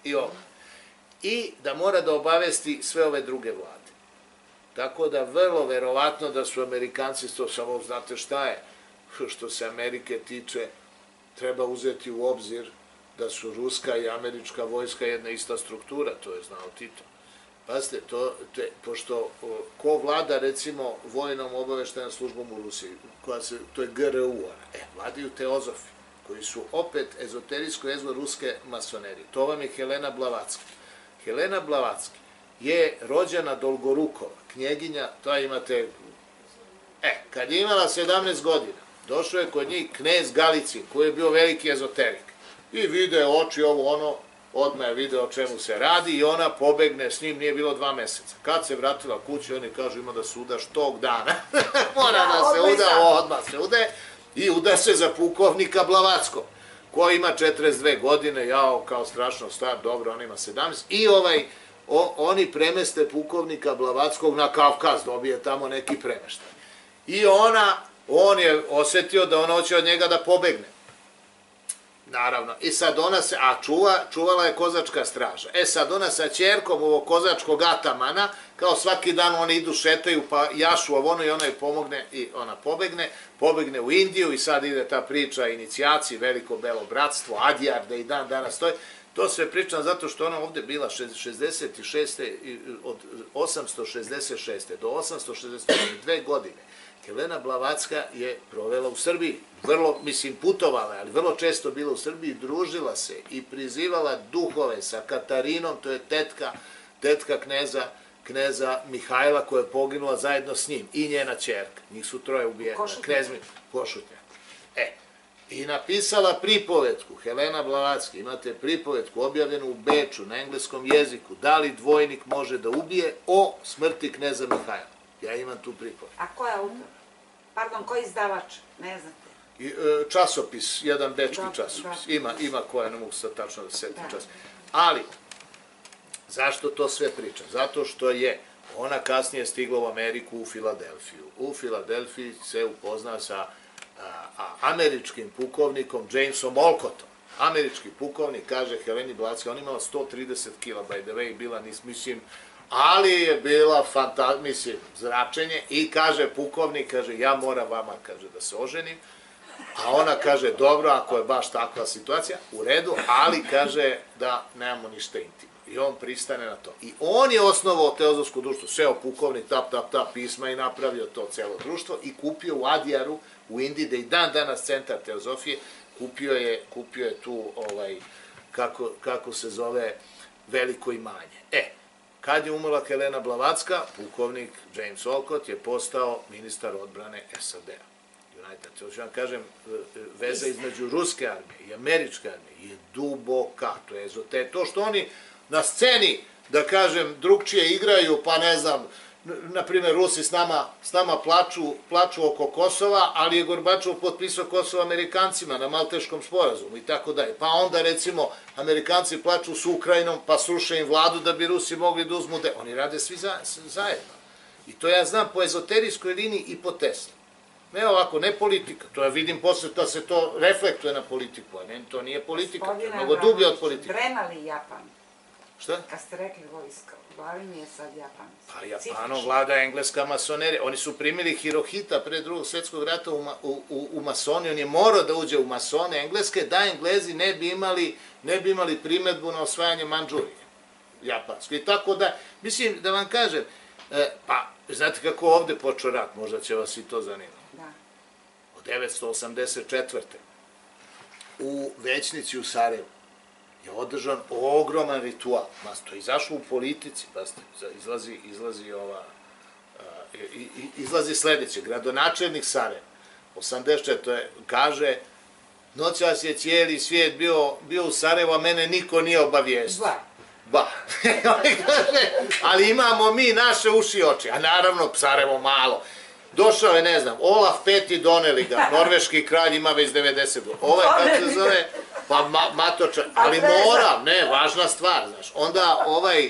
I da mora da obavesti sve ove druge vlade. Tako da vrlo verovatno da su Amerikanci, to samo znate šta je, što se Amerike tiče, treba uzeti u obzir da su ruska i američka vojska jedna ista struktura, to je znao Tito. Pazite, pošto ko vlada recimo vojnom obaveštajnom službom u Rusiji, to je GRU, vladaju teozofi, koji su opet ezoterijsko-ruske masonerije. To vam je Helena Blavatsky. Helena Blavatsky je rođena Dolgorukova, knjeginja, to imate, kad je imala 17 godina, došao je kod njih knez Galicin, koji je bio veliki ezoterik. I video oči ovo ono, odmah je video o čemu se radi i ona pobegne s njim, nije bilo 2 meseca. Kad se vratila kući, oni kažu ima da se udaš tog dana. Mora da se uda, odmah se ude i uda se za pukovnika Blavackog, koji ima 42 godine, jao, kao strašno star, dobro, on ima 17. I oni premeste pukovnika Blavackog na Kavkaz, dobije tamo neki premeštaj. I on je osetio da ona hoće od njega da pobegne. naravno. I sad ona se, a čuvala je kozačka straža. Sad ona sa ćerkom ovog kozačkog atamana, kao svaki dan oni idu, šetaju, pa jašu ono i ona joj pomogne i ona pobegne u Indiju i sad ide ta priča inicijaciji, veliko belo bratstvo, Adjar, da i dan danas stoji. To sve pričam zato što ona ovde bila 66. od 866. do 868. 2 godine. Helena Blavacka je provela u Srbiji, vrlo, mislim, putovala, ali vrlo često bila u Srbiji, družila se i prizivala duhove sa Katarinom, to je tetka kneza Mihajla koja je poginula zajedno s njim i njena ćerka. Njih su troje ubijeni. Košutnjak. I napisala pripovetku, Helena Blavatsky, imate pripovetku objavljenu u Beču na engleskom jeziku, da li dvojnik može da ubije, o smrti kneza Mihajla. Ja imam tu pripovetku. A ko je autor? Pardon, ko je izdavač? Ne znate. Časopis, jedan bečki časopis. Ima koja, ne mogu sad tačno da setim časopis. Ali, zašto to sve pričam? Zato što je ona kasnije stigla u Ameriku, u Filadelfiju. U Filadelfiji se upozna sa američkim pukovnikom Jamesom Olcottom. Američki pukovnik kaže Heleni Blavatsky, ona imala 130 kila, by the way, bila, mislim, ali je bila mislim, zračenje i kaže pukovnik, kaže, ja moram vama, kaže, da se oženim, a ona kaže, dobro, ako je baš takva situacija, u redu, ali kaže da nemamo ništa intimno. I on pristane na to. I on je osnovao teozofsko društvo, seo pukovnik, tap, pisma i napravio to celo društvo i kupio u Adjaru, u Indiji, da i dan danas centar teozofije, kupio je tu, kako se zove, veliko imanje. Kad je umrla Helena Blavatská, pukovnik James Olcott je postao ministar odbrane SAD-a. To ću vam kažem, veza između ruske armije i američke armije je duboka. To što oni na sceni, da kažem, drugčije igraju, pa ne znam, na primjer, Rusi s nama plaču oko Kosova, ali je Gorbačov potpisao Kosovo Amerikancima na Malteškom sporazumu i tako dalje. Pa onda, recimo, Amerikanci plaču s Ukrajinom, pa sruše im vladu da bi Rusi mogli da uzmu Oni rade svi zajedno. I to ja znam po ezoterijskoj liniji i po Tesli. Ne ovako, ne politika. To ja vidim posle da se to reflektuje na politiku, a ne, to nije politika, to je mnogo dublje od politike. Drema li Japan? Šta? Kad ste rekli vojska, u glavi mi je sad Japan. Pa Japanom vlada engleska masonerija. Oni su primili Hirohita pre drugog svetskog rata u masoni. On je morao da uđe u masone engleske, da Englezi ne bi imali primetbu na osvajanje Mandžurije. Japansko. I tako da, mislim, da vam kažem, pa, znate kako ovde počeo rat, možda će vas i to zanimati. Da. Od 984. U Većnici u Sarajevu je održan ogroman ritual. To je izašlo u politici, izlazi sledeće. Gradonačelnik Sarajeva, 84. kaže, noćas je cijeli svijet bio u Sarajevu, a mene niko nije obavijestio. Ba. Ali imamo mi naše uši i oči, a naravno Sarajevo malo. Došao je, ne znam, Olaf V. doneli ga, norveški kralj ima već 90 godina. Ovaj, kako se zove, pa Matoča, ali moram, ne, važna stvar, znaš. Onda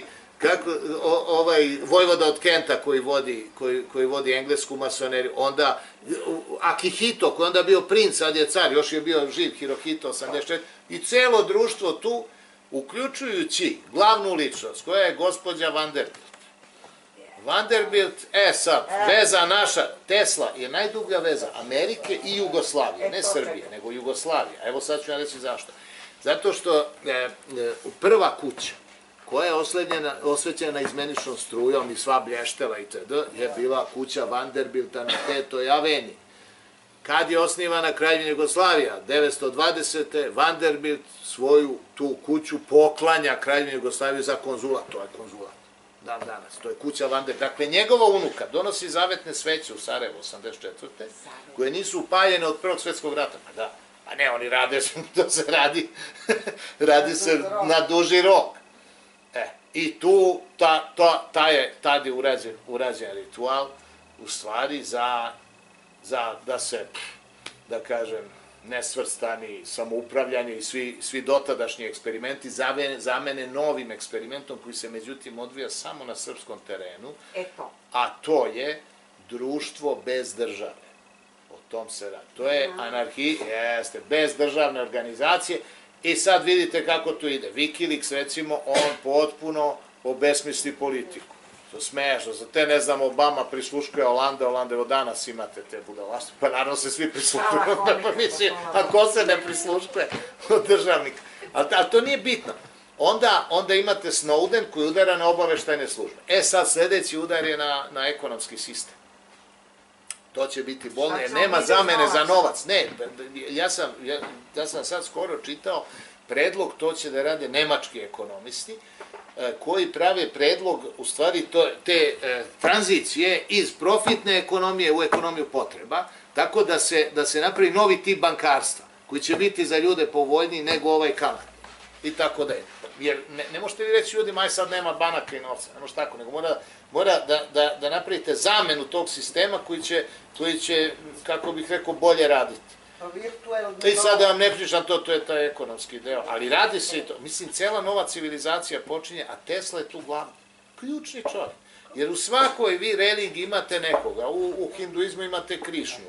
ovaj vojvoda od Kenta koji vodi englesku masoneriju, onda Akihito, koji je onda bio princ, sad je car, još je bio živ, Hirohito, 84, i celo društvo tu, uključujući glavnu ličnost, koja je gospođa Vanderbilt. Vanderbilt, sad, veza naša, Tesla je najdublja veza Amerike i Jugoslavije, ne Srbije, nego Jugoslavije. Evo sad ću vam reći zašto. Zato što prva kuća koja je osvećena izmeničnom strujom i sva blještela itd. je bila kuća Vanderbilta na 5. aveniji. Kad je osnivana Kraljevina Jugoslavija, 920. Vanderbilt svoju tu kuću poklanja Kraljevini Jugoslaviju za konzulat, to je konzulat. Dan danas, to je kuća Vanderbilt. Dakle, njegova unuka donosi zavetne sveće u Sarajevo 84. koje nisu upaljene od Prvog svjetskog rata. Pa da, a ne, oni rade, to se radi se na duži rok. I tu, tad je urađen ritual, u stvari, za da se, da kažem, nesvrstani, samoupravljanje i svi dotadašnji eksperimenti zamene novim eksperimentom koji se međutim odvija samo na srpskom terenu, a to je društvo bez države. O tom se radi. To je anarhija, jeste, bez državne organizacije. I sad vidite kako to ide. Wikileaks, recimo, on potpuno obesmisli politiku. To smešno, za te, ne znam, Obama prisluškuje Olanda, evo danas imate te budalaštine, pa naravno se svi prisluškuju, pa mislim, a ko se ne prisluškuje od državnika? Ali to nije bitno. Onda imate Snowden koji udara na obaveštajne službe. Sad sledeći udar je na ekonomski sistem. To će biti bolno, jer nema zamene za novac. Ne, ja sam sad skoro čitao predlog, to će da rade nemački ekonomisti, koji prave predlog, u stvari, te tranzicije iz profitne ekonomije u ekonomiju potreba, tako da se napravi novi tip bankarstva, koji će biti za ljude povoljniji nego ovaj kamatni. I tako da je. Jer ne možete vi reći ljudima, aj sad nema banaka i novca, ne može tako, nego mora da napravite zamenu tog sistema koji će, kako bih rekao, bolje raditi. I sad da vam ne pričam to je taj ekonomski deo, ali radi se i to. Mislim, cela nova civilizacija počinje, a Tesla je tu glavni, ključni čovjek. Jer u svakoj vi religiji imate nekoga, u hinduizmu imate Krišnu,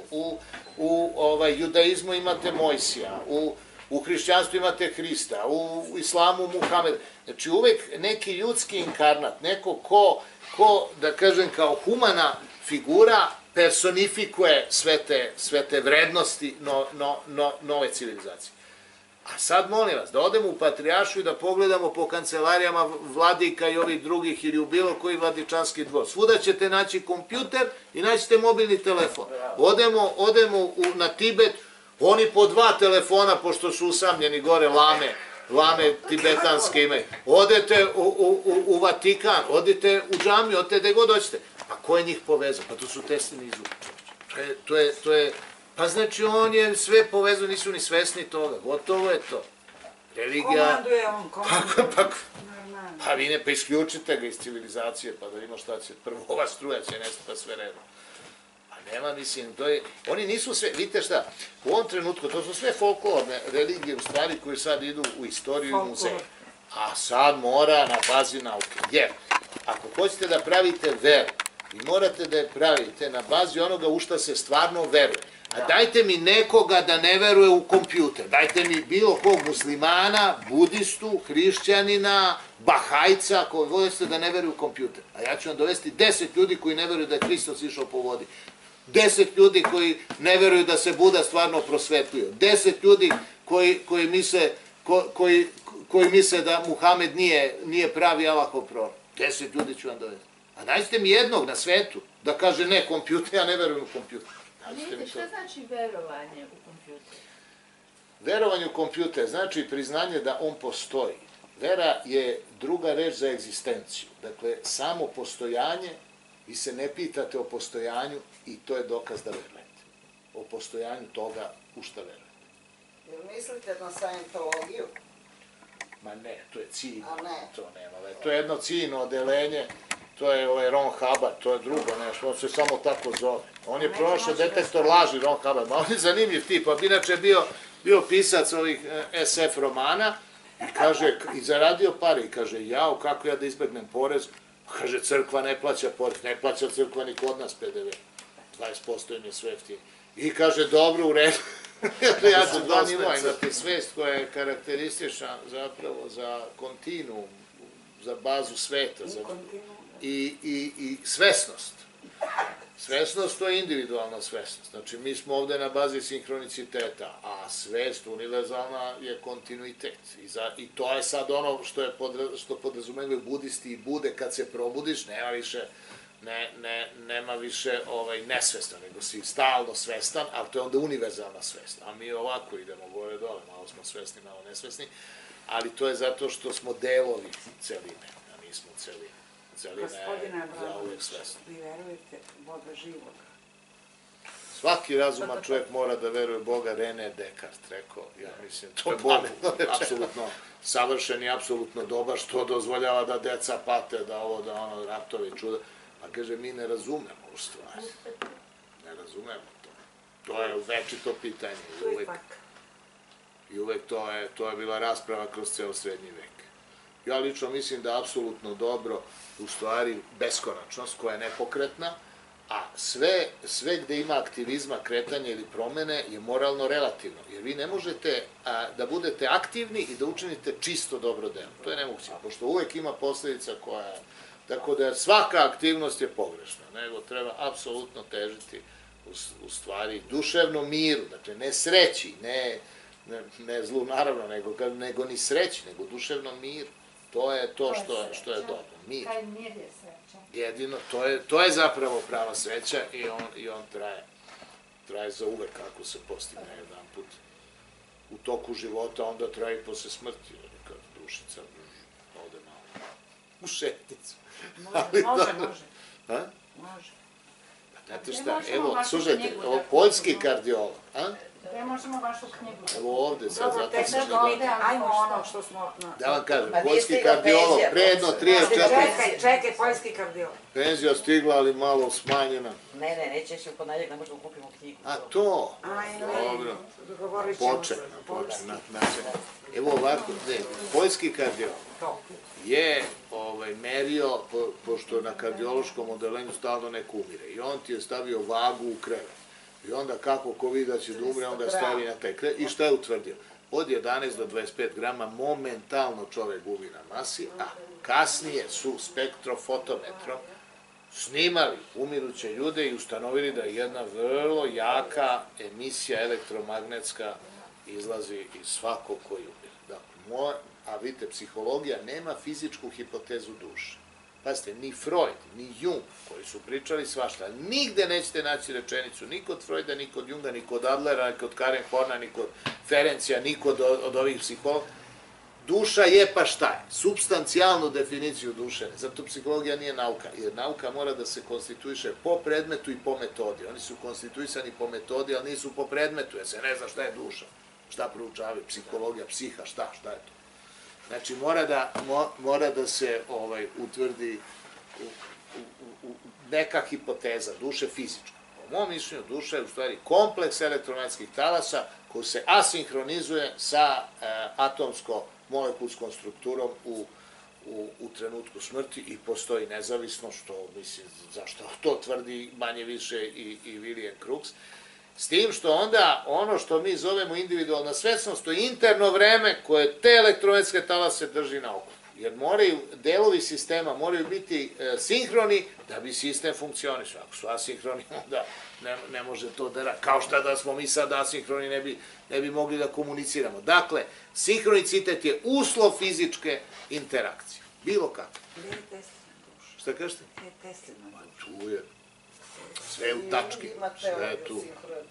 u judaizmu imate Mojsija, u hrišćanstvu imate Hrista, u islamu Muhamed. Znači uvek neki ljudski inkarnat, neko ko, da kažem, kao humana figura personifikuje sve te vrednosti nove civilizacije. A sad molim vas, da odemo u Patrijaršiju i da pogledamo po kancelarijama vladika i ovih drugih ili u bilo koji vladičanski dvor. Svuda ćete naći kompjuter i naćete mobilni telefon. Odemo na Tibet, oni po 2 telefona, pošto su usamljeni gore lame tibetanske imaju. Odete u Vatikan, odete u džamiju, odete gde god hoćete. Pa ko je njih povezao? Pa to su Teslini izumi. To je, pa znači on je sve povezao, nisu ni svesni toga. Gotovo je to. Religija... Komanduje on, komanduje. Pa vi ne, pa isključite ga iz civilizacije, pa da vidimo šta će. Prvo ova struja će nestati, pa sve redom. Nema, mislim, to je, oni nisu sve, vidite šta, u ovom trenutku, to su sve folklorne religije, u stvari, koje sad idu u istoriju i muzeje. A sad mora na bazi nauke. Jer, ako hoćete da pravite veru, vi morate da je pravite na bazi onoga u šta se stvarno veruje. A dajte mi nekoga da ne veruje u kompjuter. Dajte mi bilo kog muslimana, budistu, hrišćanina, bahajca, koji volite da ne veruje u kompjuter. A ja ću vam dovesti 10 ljudi koji ne veruju da je Hristos išao po vodi. 10 ljudi koji ne veruju da se Buda stvarno prosvetlio. 10 ljudi koji misle da Muhamed nije pravi Allahov prorok. 10 ljudi ću vam dovesti. A nađite mi jednog na svetu da kaže ne, kompjuter, ja ne verujem u kompjuter. Vidite, šta znači verovanje u kompjuter? Verovanje u kompjuter znači priznanje da on postoji. Vera je druga reč za egzistenciju. Dakle, samo postojanje, vi se ne pitate o postojanju i to je dokaz da verujete. O postojanju toga u šta verujete. Jel mislite na Scientologiju? Ma ne, to je ciljno. A ne? To nema. To je jedno ciljno odelenje, to je Ron Hubbard, to je drugo nešto, on se samo tako zove. On je pronašao detektor laži, Ron Hubbard, ma on je zanimljiv tip, a inače bio pisac ovih SF romana i kaže, i zaradio pare, i kaže, jao, kako ja da izbegnem porez? Kaže, crkva ne plaća porez, ne plaća crkva ni kod nas PDV, 20% im je sve jeftinije. I kaže, dobro, u redu. Ja ću dva nivoa, imate svest koja je karakteristična zapravo za kontinuum, za bazu sveta, i svesnost. Svesnost to je individualna svesnost. Znači, mi smo ovde na bazi sinhroniciteta, a svest univerzalna je kontinuitet. I to je sad ono što podrazumevaju budisti i bude kad se probudiš, nema više nesvestan, nego si stalno svestan, ali to je onda univerzalna svest. A mi ovako idemo gore dole, malo smo svesni, malo nesvesni, ali to je zato što smo delovi celine, a nismo celine. Gospodine Abramović, vi verujete Boga živog? Svaki razuman čovjek mora da veruje Boga, René Descartes rekao, ja mislim, to je apsolutno savršen i apsolutno dobar, što dozvoljava da deca pate, da ovo, da ono, ratovi, čuda. A kaže, mi ne razumemo u stvari. Ne razumemo to. To je večito pitanje. I uvek to je bila rasprava kroz ceo srednji vek. Ja lično mislim da je apsolutno dobro, u stvari, beskonačnost koja je nepokretna, A sve gde ima aktivizma, kretanja ili promene je moralno relativno, jer vi ne možete da budete aktivni i da učinite čisto dobro delo. To je nemoguće, pošto uvek ima posledica koja je, tako da svaka aktivnost je pogrešna, nego treba apsolutno težiti u stvari duševnom miru, dakle ne sreći, ne zlu naravno, nego ni sreći, nego duševnom miru. To je to što je dobro, mir. Taj mir je sreća. Jedino, to je zapravo prava sreća i on traje za uvek ako se postigne jedan put u toku života, onda traje i posle smrti, kad dušica ode malo u šetnicu. Može. Znate šta, evo, slušajte, ovo poljski kardiolog, Gde možemo vašu knjigu? evo ovde sad, Dobro, zato sam tek ga... ajmo ono što smo... Da vam kažem, Pa vi poljski stigla kardiolog, penzija, pre jedno posle. 34... Čekaj, poljski kardiolog. Penzija stigla, ali malo smanjena. Ne, neće se u ponedjeljak, ne možemo kupimo knjigu. A to? Dobro. Dogovorit ćemo se. Počne. Evo ovako, poljski kardiolog je merio, pošto na kardiološkom odelenju stalno neko umire, i on ti je stavio vagu u krevet. I onda kako ko vidi da će da umre, onda stavi na taj krevet. I šta je utvrdio? Od 11 do 25 grama momentalno čovek gubi na masi, a kasnije su spektrofotometrom snimali umiruće ljude i ustanovili da je jedna vrlo jaka emisija elektromagnetska izlazi iz svakog koji umire. Dakle, a vidite, psihologija nema fizičku hipotezu duše. Pazite, ni Freud, ni Jung, koji su pričali svašta, nigde nećete naći rečenicu, ni kod Freuda, ni kod Junga, ni kod Adlera, ni kod Karen Horna, ni kod Ferencija, ni kod od ovih psihologa. Duša je pa šta je? Supstancijalnu definiciju duše. Zato psihologija nije nauka, jer nauka mora da se konstituiše po predmetu i po metodi. Oni su konstituisani po metodi, ali nisu po predmetu, jer se ne zna šta je duša, šta proučavaju, psihologija, psiha, šta je to. Znači, mora da se utvrdi neka hipoteza duše fizička. Po mom mišljenju, duša je u stvari kompleks elektromagnetskih talasa koji se asinhronizuje sa atomsko-molekulskom strukturom u trenutku smrti i postoji nezavisno, što, mislim, zašto to tvrdi manje više i William Crookes. S tim što onda ono što mi zovemo individualna svesnost, to je interno vreme koje te elektromagnetske talase drži na okupu. Jer delovi sistema moraju biti sinhroni da bi sistem funkcionisao. Ako su asinhroni, onda ne može to da radi. Kao šta da smo mi sad asinhroni, ne bi mogli da komuniciramo. Dakle, sinhronicitet je uslov fizičke interakcije. Bilo kako. Gde je Teslina duša? Šta kažete? Gde je Teslina duša? Tu je. Sve u tački. Sve je tu.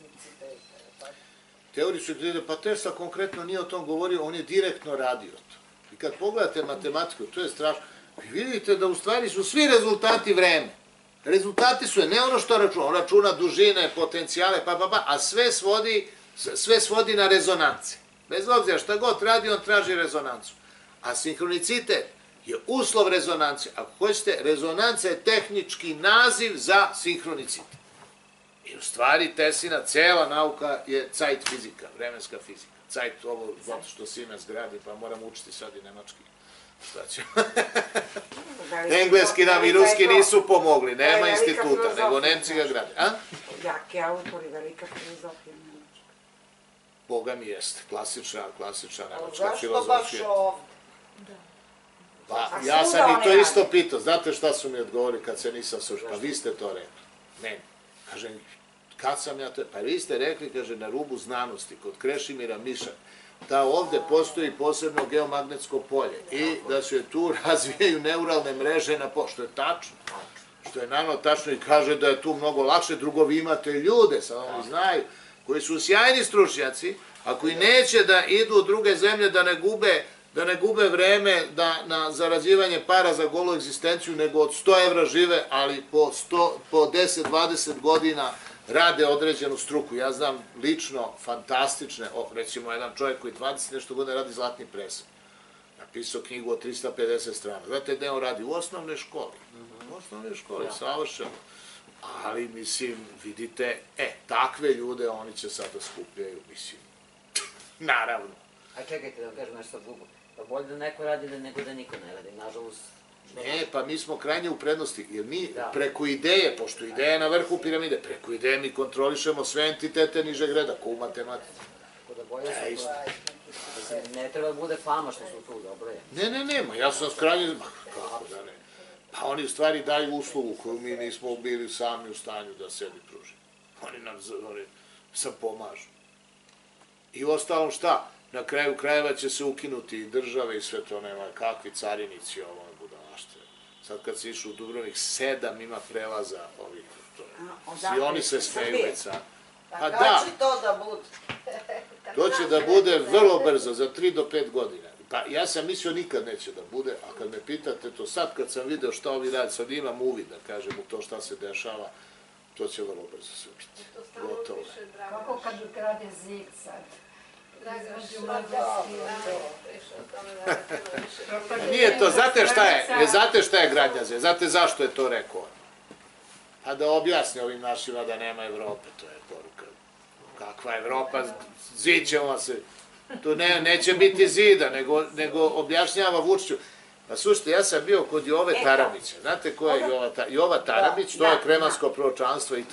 Teoriju sinhroniciteta, pa Tesla konkretno nije o tom govorio, on je direktno radio to. I kad pogledate matematiku, to je strašno, vi vidite da u stvari su svi rezultati vreme. Rezultati su ne ono što računa, on računa dužine, potencijale, a sve svodi na rezonance. Bez obzira šta god radi, on traži rezonancu. A sinhronicitet je uslov rezonancije. Ako hoćete, rezonanca je tehnički naziv za sinhronicitet. I u stvari Teslina cela nauka je Zeit fizika, vremenska fizika. Zeit, ovo, zato što Siemens gradi, pa moram učiti sad i nemački. Šta ću? Engleski nam i ruski nisu pomogli, nema instituta, nego Nemci ga grade. Jaki autor i velika filozofija nemačka. Boga mi jeste, klasična nemačka Zašto filozofija. baš ovdje? Pa, ja sam i to isto pitao, znate šta su mi odgovorili kad se nisam slušao, pa vi ste to rekli. Ne, kažem, kad sam ja to, pa vi ste rekli, kaže, na rubu znanosti, kod Krešimira Miša, da ovde postoji posebno geomagnetsko polje i da se tu razvijaju neuralne mreže na što je tačno. Što je naravno tačno i kaže da je tu mnogo lakše, drugo vi imate ljude, sad oni znaju, koji su sjajni stručnjaci, a koji neće da idu u druge zemlje da ne gube vreme na zarađivanje para za golu egzistenciju, nego od 100 evra žive, ali po 10-20 godina rade određenu struku. Ja znam lično fantastične, recimo jedan čovjek koji 20 nešto godina radi zlatni presek. Napisao knjigu od 350 strana. Znate gde on radi? U osnovnoj školi. U osnovnoj školi, savršeno. Ali, mislim, vidite, takve ljude oni će sad da skupljaju, mislim, naravno. A čekajte da vam kažem nešto drugo. Pa bolje da neko radi nego da niko ne radi. Nažalost, Ne, pa mi smo krajnje u prednosti, jer mi preko ideje, pošto ideja je na vrhu piramide, preko ideje mi kontrolišemo sve entitete nižeg reda, ko u matematici. Ne treba da bude fama što su tu, dobro je. Ne, ja sam skrajnje, kako da ne. Pa oni u stvari daju uslugu koju mi nismo bili sami u stanju da sebi pružimo. Oni nam sam pomažu. I ostalom šta? Na kraju krajeva će se ukinuti i države i sve to, nema kakvi carinici ovo budalaštve. Sad kad se išao u Dubrovnik, 7 ima prelaza ovih. I oni se smeju već sad. Pa kad će to da bude? To će da bude vrlo brzo, za 3 do 5 godina. Pa ja sam mislio nikad neće da bude, a kad me pitate to sad, kad sam video šta ovi radi, sad imam uvid da kažem u to šta se dešava, to će vrlo brzo sve biti. Gotovo. Kako kad ukrade zid sad? Nije to, znate šta je gradnja zida, znate zašto je to rekao? A da objasni ovim našima da nema Evrope, to je poruka. Kakva Evropa, zid ćemo se, tu neće biti zida, nego objašnjava Vučiću. Pa slušajte, ja sam bio kod Jove Tarabića, znate ko je Jova Tarabić, to je kremansko proročanstvo itd.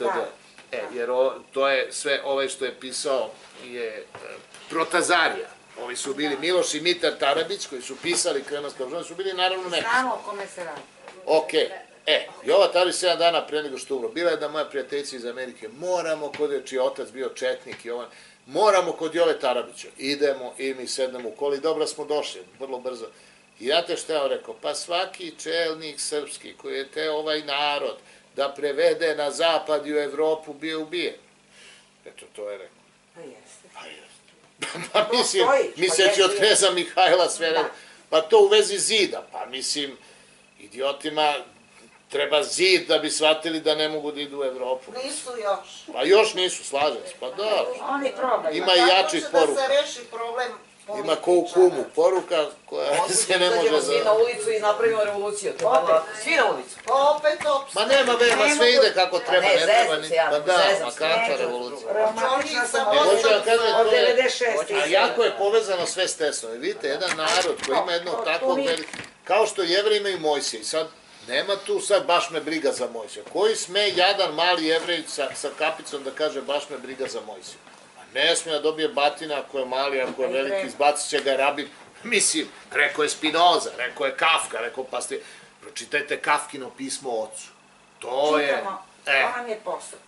Jer to je sve, ovaj što je pisao je Protazarija. Ovi su bili Miloš i Mitar Tarabić, koji su pisali kremansko proročanstvo, su bili naravno neki. Znamo o kome se radi. Okej. Jova Tarabić 7 dana pre nego što umro. Bila je jedna moja prijateljica iz Amerike, moramo kod čiji otac bio četnik i ovaj, moramo kod Jove Tarabića. Idemo i mi sednemo u koli, dobro smo došli, vrlo brzo. I znate šta je on rekao? Pa svaki čelnik srpski koji je te ovaj narod da prevede na zapad i u Evropu bio ubijen. Eto, to je rekao. Pa jeste. Pa jeste. Pa mislim, misleći od kneza Mihajla sve, pa to u vezi zida. Pa mislim, idiotima treba zid da bi shvatili da ne mogu da idu u Evropu. Nisu još. Pa još nisu, slažem se, pa da. Oni probaju. Ima i jačih poruka. Kako će da se reši problem političara? Ima ko u kumu poruka koja se ne može Svi na ulicu i napravimo revoluciju. Svi na ulicu. Pa opet opet. Ma nema vema, sve ide kako treba, ne treba ni... Pa da, zezam ma se. kakva revolucija. Romantična sam Hoću da kažem, od to je... 96. A jako je povezano sve s Teslom. Vidite, jedan narod koji ima jednog takvog velikog... Kao što Jevreji imaju Mojsije. Sad, nema tu sad baš me briga za Mojsija. Koji sme jadan mali Jevrej sa kapicom da kaže baš me briga za Mojsija? Ne smije da dobije batina ako je mali, ako je veliki, izbacit će ga rabin. Mislim, rekao je Spinoza, rekao je Kafka, rekao pa ste... Pročitajte Kafkino pismo ocu. To je... Čitamo, to nam je posao.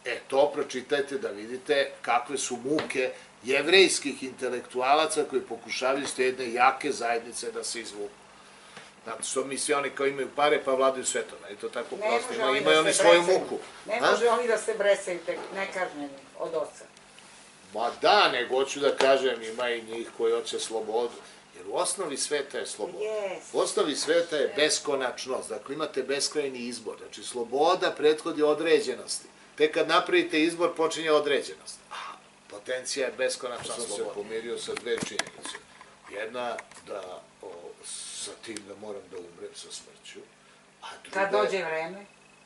To pročitajte da vidite kakve su muke jevrejskih intelektualaca koji pokušavaju iz te jedne jake zajednice da se izvuku. Zato što mi svi oni kao imaju pare pa vladaju svetom, i to tako prosto, imaju oni svoju muku. Ne može oni da se bresaju nekažnjeni od oca. Ma da, nego hoću da kažem, ima i njih koji hoće slobodu. Jer u osnovi sveta je sloboda. U osnovi sveta je beskonačnost. Dakle, imate beskrajni izbor. Znači, sloboda prethodi određenosti. Tek kad napravite izbor, počinje određenost. Potencija je beskonačna sloboda. Sam se pomirio sa dve činjenice. Jedna, da sa tim da moram da umrem sa smrću. A druga... Kad dođe vreme?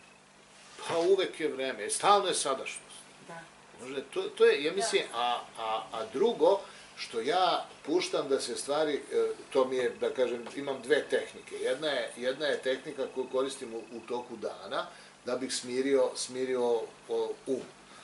Pa uvek je vreme. Stalno je sadašnjost. Da. To je, ja mislim, a drugo, što ja puštam da se stvari, to mi je, da kažem, imam dve tehnike. Jedna je tehnika koju koristim u toku dana, da bih smirio um.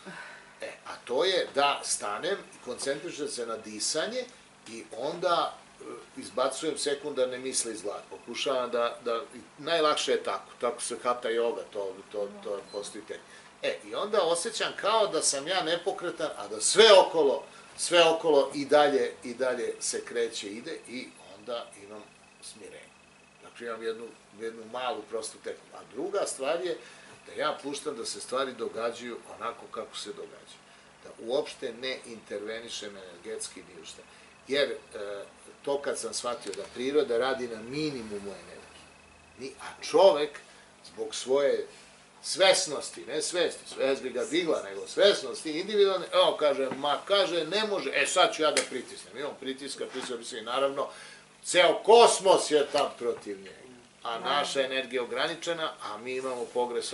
A to je da stanem i koncentrišem se na disanje i onda izbacujem sekundarne misle iz glave. Pokušavam da, najlakše je tako se hatha yoga, to postoji tehnika. I onda osjećam kao da sam ja nepokretan, a da sve okolo i dalje se kreće, ide i onda imam smirenje. Dakle, imam jednu malu prostu tehniku. A druga stvar je da ja puštam da se stvari događaju onako kako se događaju. Da uopšte ne intervenišem energetski ni ušte. Jer to kad sam shvatio da priroda radi na minimumu energije, a čovek zbog svoje svesnosti, ne svesti, svest bi ga digla, nego svesnosti, individualne, kaže, ne može, sad ću ja da pritisnem. I on pritiska, i naravno, ceo kosmos je tam protiv njega, a naša energija je ograničena, a mi imamo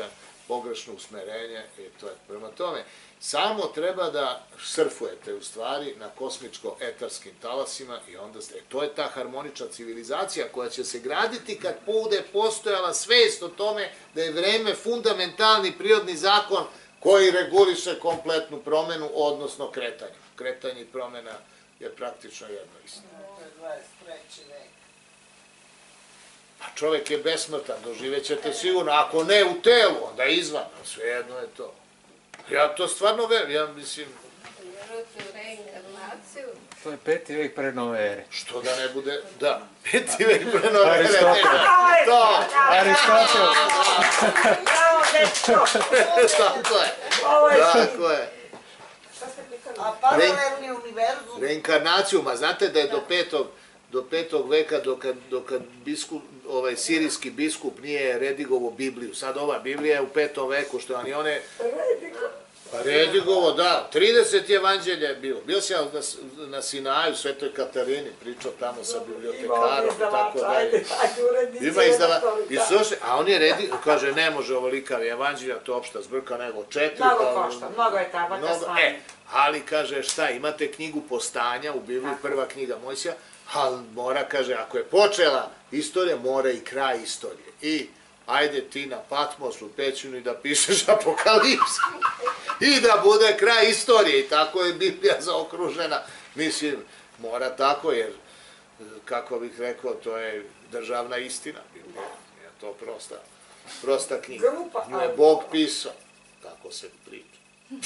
pogrešno usmerenje i to je. Prema tome, samo treba da surfujete u stvari na kosmičko-etarskim talasima i onda ste, to je ta harmonična civilizacija koja će se graditi kad bude postojala svest o tome da je vreme fundamentalni prirodni zakon koji reguliše kompletnu promenu, odnosno kretanje. Kretanje i promena je praktično jedno isto. To je 23. vek. Pa čovek je besmrtan, doživećete sigurno, ako ne u telu, onda izvan, svejedno je to. Ja to stvarno verujem, ja mislim... Vjerujete u reinkarnaciju? To je 5. vek pre nove ere. Što da ne bude, da, 5. vek pre nove ere. Aristotel. To, Aristotel. Bravo, dečko! tako je, Ovo je tako je. A paralelni univerzum, Reinkarnaciju, ma znate da je do 5. veka, dokad sirijski biskup nije redigovo Bibliju, sad ova Biblija je u 5. veku, što oni one... Pa redigovo, da, 30 evanđelja je bilo. Bio sam ja na Sinaju, Svetoj Katarini, pričao tamo sa bibliotekarom i tako dalje. Ima izdavača, a on je redigovo, kaže, ne može ovolikavi evanđelja, to je opšta zbrka, nego 4. Mnogo košta, mnogo je tabaka stvarno. Ali, kaže, šta, imate knjigu Postanja, u Bibliji prva knjiga Mojsija, ali mora, kaže, ako je počela istorija, mora i kraj istorije. I ajde ti na Patmos u pećinu i da pišeš Apokalipsu. I da bude kraj istorije. I tako je Biblija zaokružena. Mislim, mora tako, jer, kako bih rekao, to je državna istina. Biblija je to prosta knjiga. Nju je Bog pisao. Tako se priča.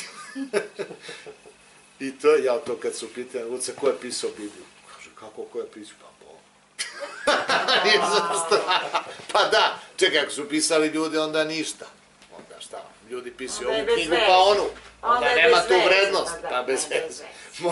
I to je, ja to kad su pitali, Luce, ko je pisao Bibliju? Kaže, kako ko je pisao? Pa Bog. Pa da, čekaj, ako su pisali ljudi, onda ništa. Onda šta? Ljudi pisaju ovu knjigu pa onu. Onda nema tu vrednost. Pa bez veze.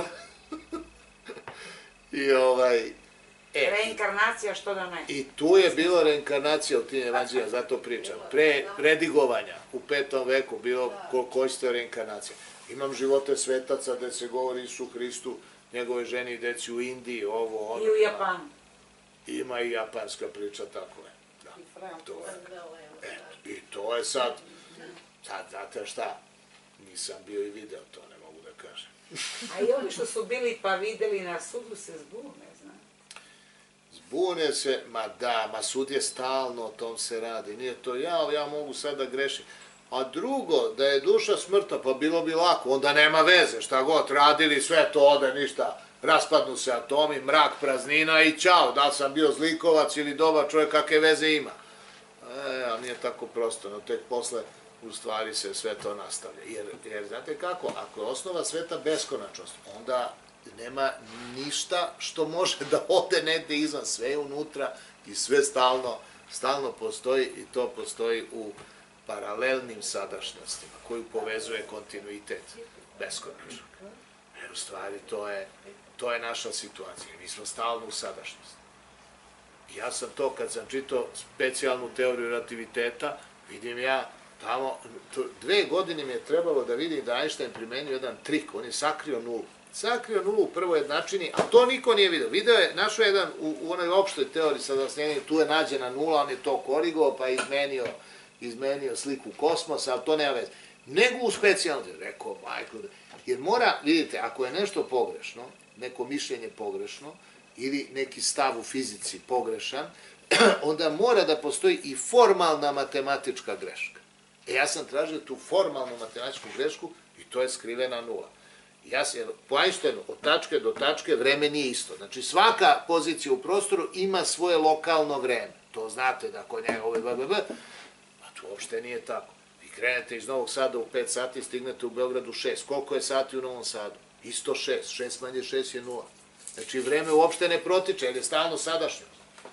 I Reinkarnacija, što da ne? I tu je bilo reinkarnacija u tim evanđeljima, zato pričam. Pre redigovanja u 5. veku bilo koji ste reinkarnacija. Imam živote svetaca gde se govori Isu Hristu, njegove ženi i deci u Indiji, ovo, ono. I u Japanu. Ima i japanska priča, tako je. Da, to je. I to je sad, znate šta, nisam bio i video to, ne mogu da kažem. A i ovi što su bili pa videli na sudu se zbune, znam. Zbune se, ma sud je stalno, o tom se radi, nije to ja mogu sad da grešim. A drugo, da je duša smrtna, pa bilo bi lako, onda nema veze, šta god radili, sve to ode, ništa, raspadnu se atomi, mrak, praznina i ćao, da li sam bio zlikovac ili dobar čovjek, kakve veze ima. Ali nije tako prosto, no tek posle u stvari se sve to nastavlja. Jer znate kako, ako je osnova sveta beskonačnost, onda nema ništa što može da ode negde izvan, sve je unutra i sve stalno postoji i to postoji u paralelnim sadašnjostima koju povezuje kontinuitet beskonačnog. Jer u stvari to je naša situacija. Mi smo stalno u sadašnjosti. Ja sam to, kad sam čitao specijalnu teoriju relativiteta, vidim ja tamo, 2 godine mi je trebalo da vidim da Einstein primenio jedan trik, on je sakrio nulu. Sakrio nulu u prvoj jednačini, a to niko nije video. Video je, našao jedan u onoj opštoj teoriji sadasnjenja, tu je nađena nula, on je to korigovao, pa je izmenio sliku kosmosa, ali to nema veze. Nego u specijalnu teoriju, rekao majko, jer mora, vidite, ako je nešto pogrešno, neko mišljenje pogrešno, ili neki stav u fizici pogrešan, onda mora da postoji i formalna matematička greška. Ja sam tražio tu formalnu matematičku grešku i to je skrivena nula. Po Einsteinu, od tačke do tačke vreme nije isto. Znači svaka pozicija u prostoru ima svoje lokalno vreme. To znate da kod njega a to uopšte nije tako. Vi krenete iz Novog Sada u 5 sati, stignete u Beogradu 6. Koliko je sati u Novom Sadu? Isto 6. 6 manje 6 je 0. Znači vreme uopšte ne protiče, jer je stalno sadašnjost.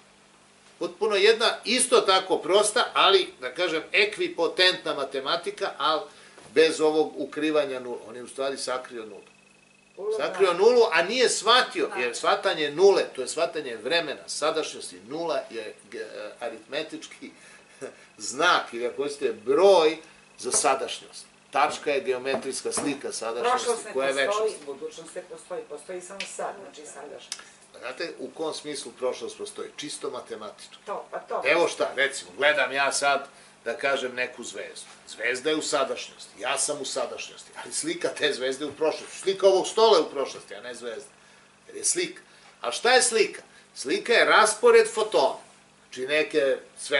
Potpuno jedna isto tako prosta, ali, da kažem, ekvipotentna matematika, ali bez ovog ukrivanja nula. On je u stvari sakrio nulu. Sakrio nulu, a nije shvatio, jer shvatanje nule, to je shvatanje vremena, sadašnjosti. Nula je aritmetički znak, ili ako hoćete broj za sadašnjost. Tačka je geometrijska slika sadašnjosti koja je večnost. Prošlost ne postoji, budućnost ne postoji, postoji samo sad, znači sadašnjost. Znate u kom smislu prošlost postoji? Čisto matematički. To. Evo šta, recimo, gledam ja sad da kažem, neku zvezdu. Zvezda je u sadašnjosti, ja sam u sadašnjosti, ali slika te zvezde u prošlosti. Slika ovog stola je u prošlosti, a ne zvezda. Jer je slika. A šta je slika? Slika je raspored fotona, znači neke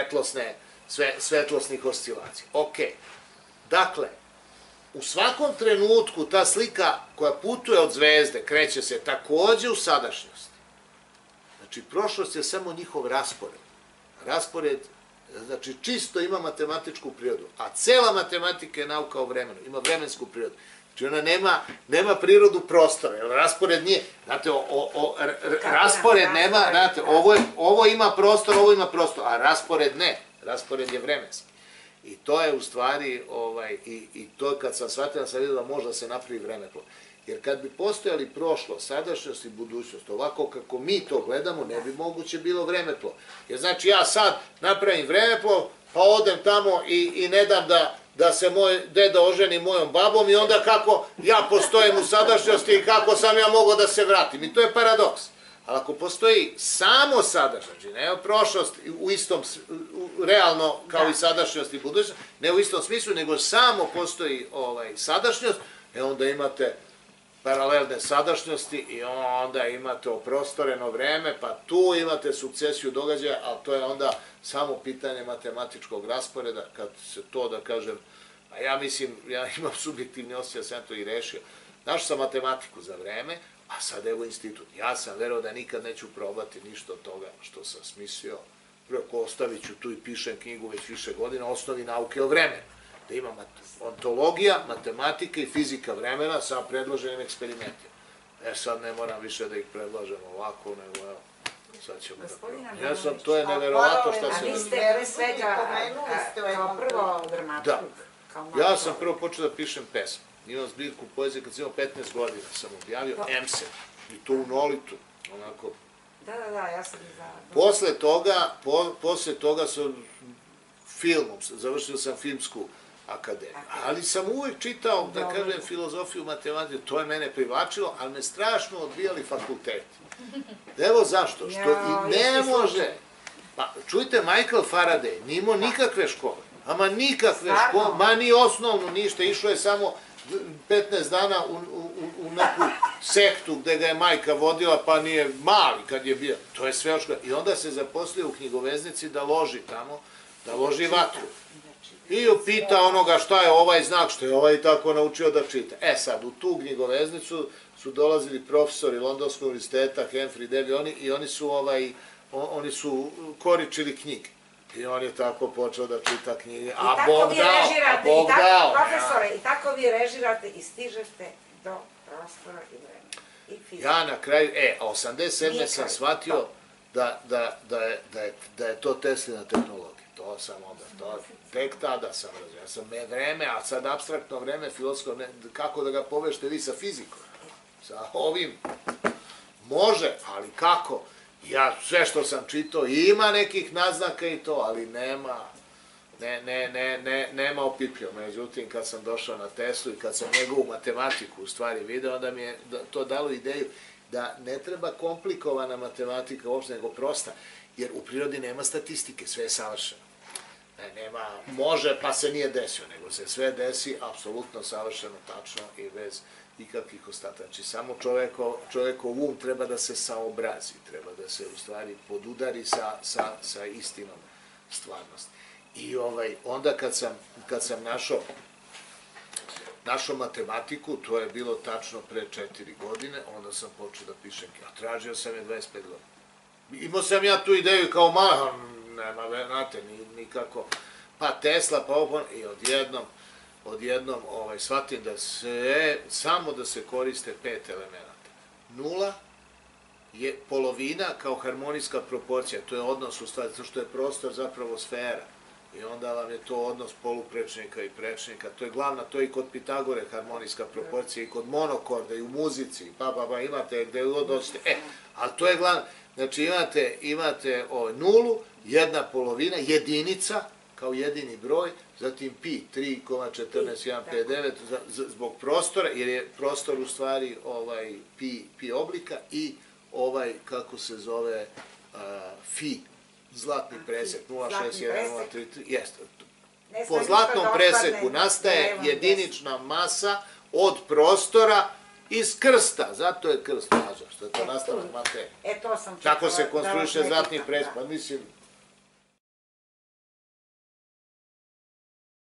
svetlosnih oscilacija. Ok. Dakle, u svakom trenutku ta slika koja putuje od zvezde kreće se takođe u sadašnjosti. Znači, prošlost je samo njihov raspored. Raspored, znači, čisto ima matematičku prirodu, a cela matematika je nauka o vremenu, ima vremensku prirodu. Znači, ona nema prirodu prostora, jer raspored nije, znate, raspored nema, znate, ovo ima prostor, a raspored ne, raspored je vremenski. I to je u stvari, i to kad sam shvatio, sam vidio da može da se napravi vremeplov. Jer kad bi postojali prošlost, sadašnjost i budućnost, ovako kako mi to gledamo, ne bi moguće bilo vremeplov. Jer znači ja sad napravim vremeplov, pa odem tamo i ne dam da se moj deda oženi mojom babom i onda kako ja postojim u sadašnjosti i kako sam ja mogao da se vratim. I to je paradoks. Ali ako postoji samo sadašnjost, znači ne prošlost u istom, realno kao i sadašnjost i budućnost, ne u istom smislu, nego samo postoji sadašnjost, onda imate paralelne sadašnjosti i onda imate oprostoreno vreme, pa tu imate sukcesiju događaja, ali to je onda samo pitanje matematičkog rasporeda, kad se to, da kažem, a ja mislim, ja imam subjektivni osjećaj, sam to i rešio. Našao sam matematiku za vreme, a sad evo institut. Ja sam verovao da nikad neću probati ništa od toga što sam smislio. Prvo, ostavit ću tu i pišem knjigu već više godina, osnovi nauke o vremenu. Da ima ontologija, matematika i fizika vremena sa predloženim eksperimentima. Sad ne moram više da ih predlažem ovako, nego evo, sad ćemo da... To je neverovatno šta se... A vi ste pre svega kao prvo dramaturg. Da. Ja sam prvo počeo da pišem pesmu. Imam zbirku poezije kad sam imao 15 godina, sam objavio Emse. I to u Nolitu, onako... Da, ja sam i za... Posle toga sam filmom, završio sam filmsku akademiju. Ali sam uvek čitao, da kažem, filozofiju, matematiku, to je mene privlačilo, ali me strašno odbijali fakulteti. Evo zašto, što i ne može... Pa, čujte, Michael Faraday nije imao nikakve škole, ama nikakve škole, ma ni osnovnu, ništa, išao je samo 15 dana u neku sektu gde ga je majka vodila, pa nije mali kad je bio, to je sve od škole. I onda se zaposlio u knjigoveznici da loži tamo, da loži vatru. I pita onoga šta je ovaj znak, što je ovaj tako naučio da čita. Sad, u tu knjigoveznicu su dolazili profesori Londonskog univerziteta, Humphrey Davy, i oni su koričili knjige. I on je tako počeo da čita knjige, a Bog dao. Profesore, i tako vi režirate i stižete do prostora i vremena. Ja na kraju, 87. sam shvatio da je to Teslina tehnologija. To sam onda, tek tada sam razumio. Ja sam vreme, a sad apstraktno vreme, filozofsko, kako da ga povežete vi sa fizikom? Sa ovim može, ali kako? Ja sve što sam čitao, ima nekih naznaka i to, ali nema opipljivo. Međutim, kad sam došao na Teslu i kad sam njegovu matematiku u stvari video, onda mi je to dalo ideju da ne treba komplikovana matematika uopšte, nego prosta, jer u prirodi nema statistike, sve je savršeno. Nema, može, pa se nije desio, nego se sve desi apsolutno savršeno, tačno i bez ikakvih ostataka. Znači, samo čovekov um treba da se saobrazi, treba da se u stvari podudari sa istinom stvarnosti. I onda kad sam našao matematiku, to je bilo tačno pre 4 godine, onda sam počeo da pišem knjigu. Tražio sam je 25 godina. Imao sam ja tu ideju kao malo, nema, znate, nikako, pa Tesla, pa ovo, i odjednom shvatim da samo da se koriste 5 elemenata. 0 je polovina kao harmonijska proporcija, to je odnos u stvari, zato što je prostor zapravo sfera. I onda vam je to odnos poluprečnika i prečnika, to je glavna, to je i kod Pitagore harmonijska proporcija, i kod monokorda, i u muzici, pa imate gde god doćete. Ali to je glavna, znači imate nulu, jedna polovina, jedinica, kao jedini broj, zatim pi, 3,14159 zbog prostora, jer je prostor u stvari pi oblika i kako se zove, fi, zlatni presek, 0,61,033, jeste. Ne po sme zlatnom ništa da preseku otpadne. nastaje Evo, jedinična masa od prostora iz krsta, zato je krst važan, što je to nastavak materije. E, to sam Tako se čekala da vas konstruiše ne zlatni pitam, presek, da. pa mislim,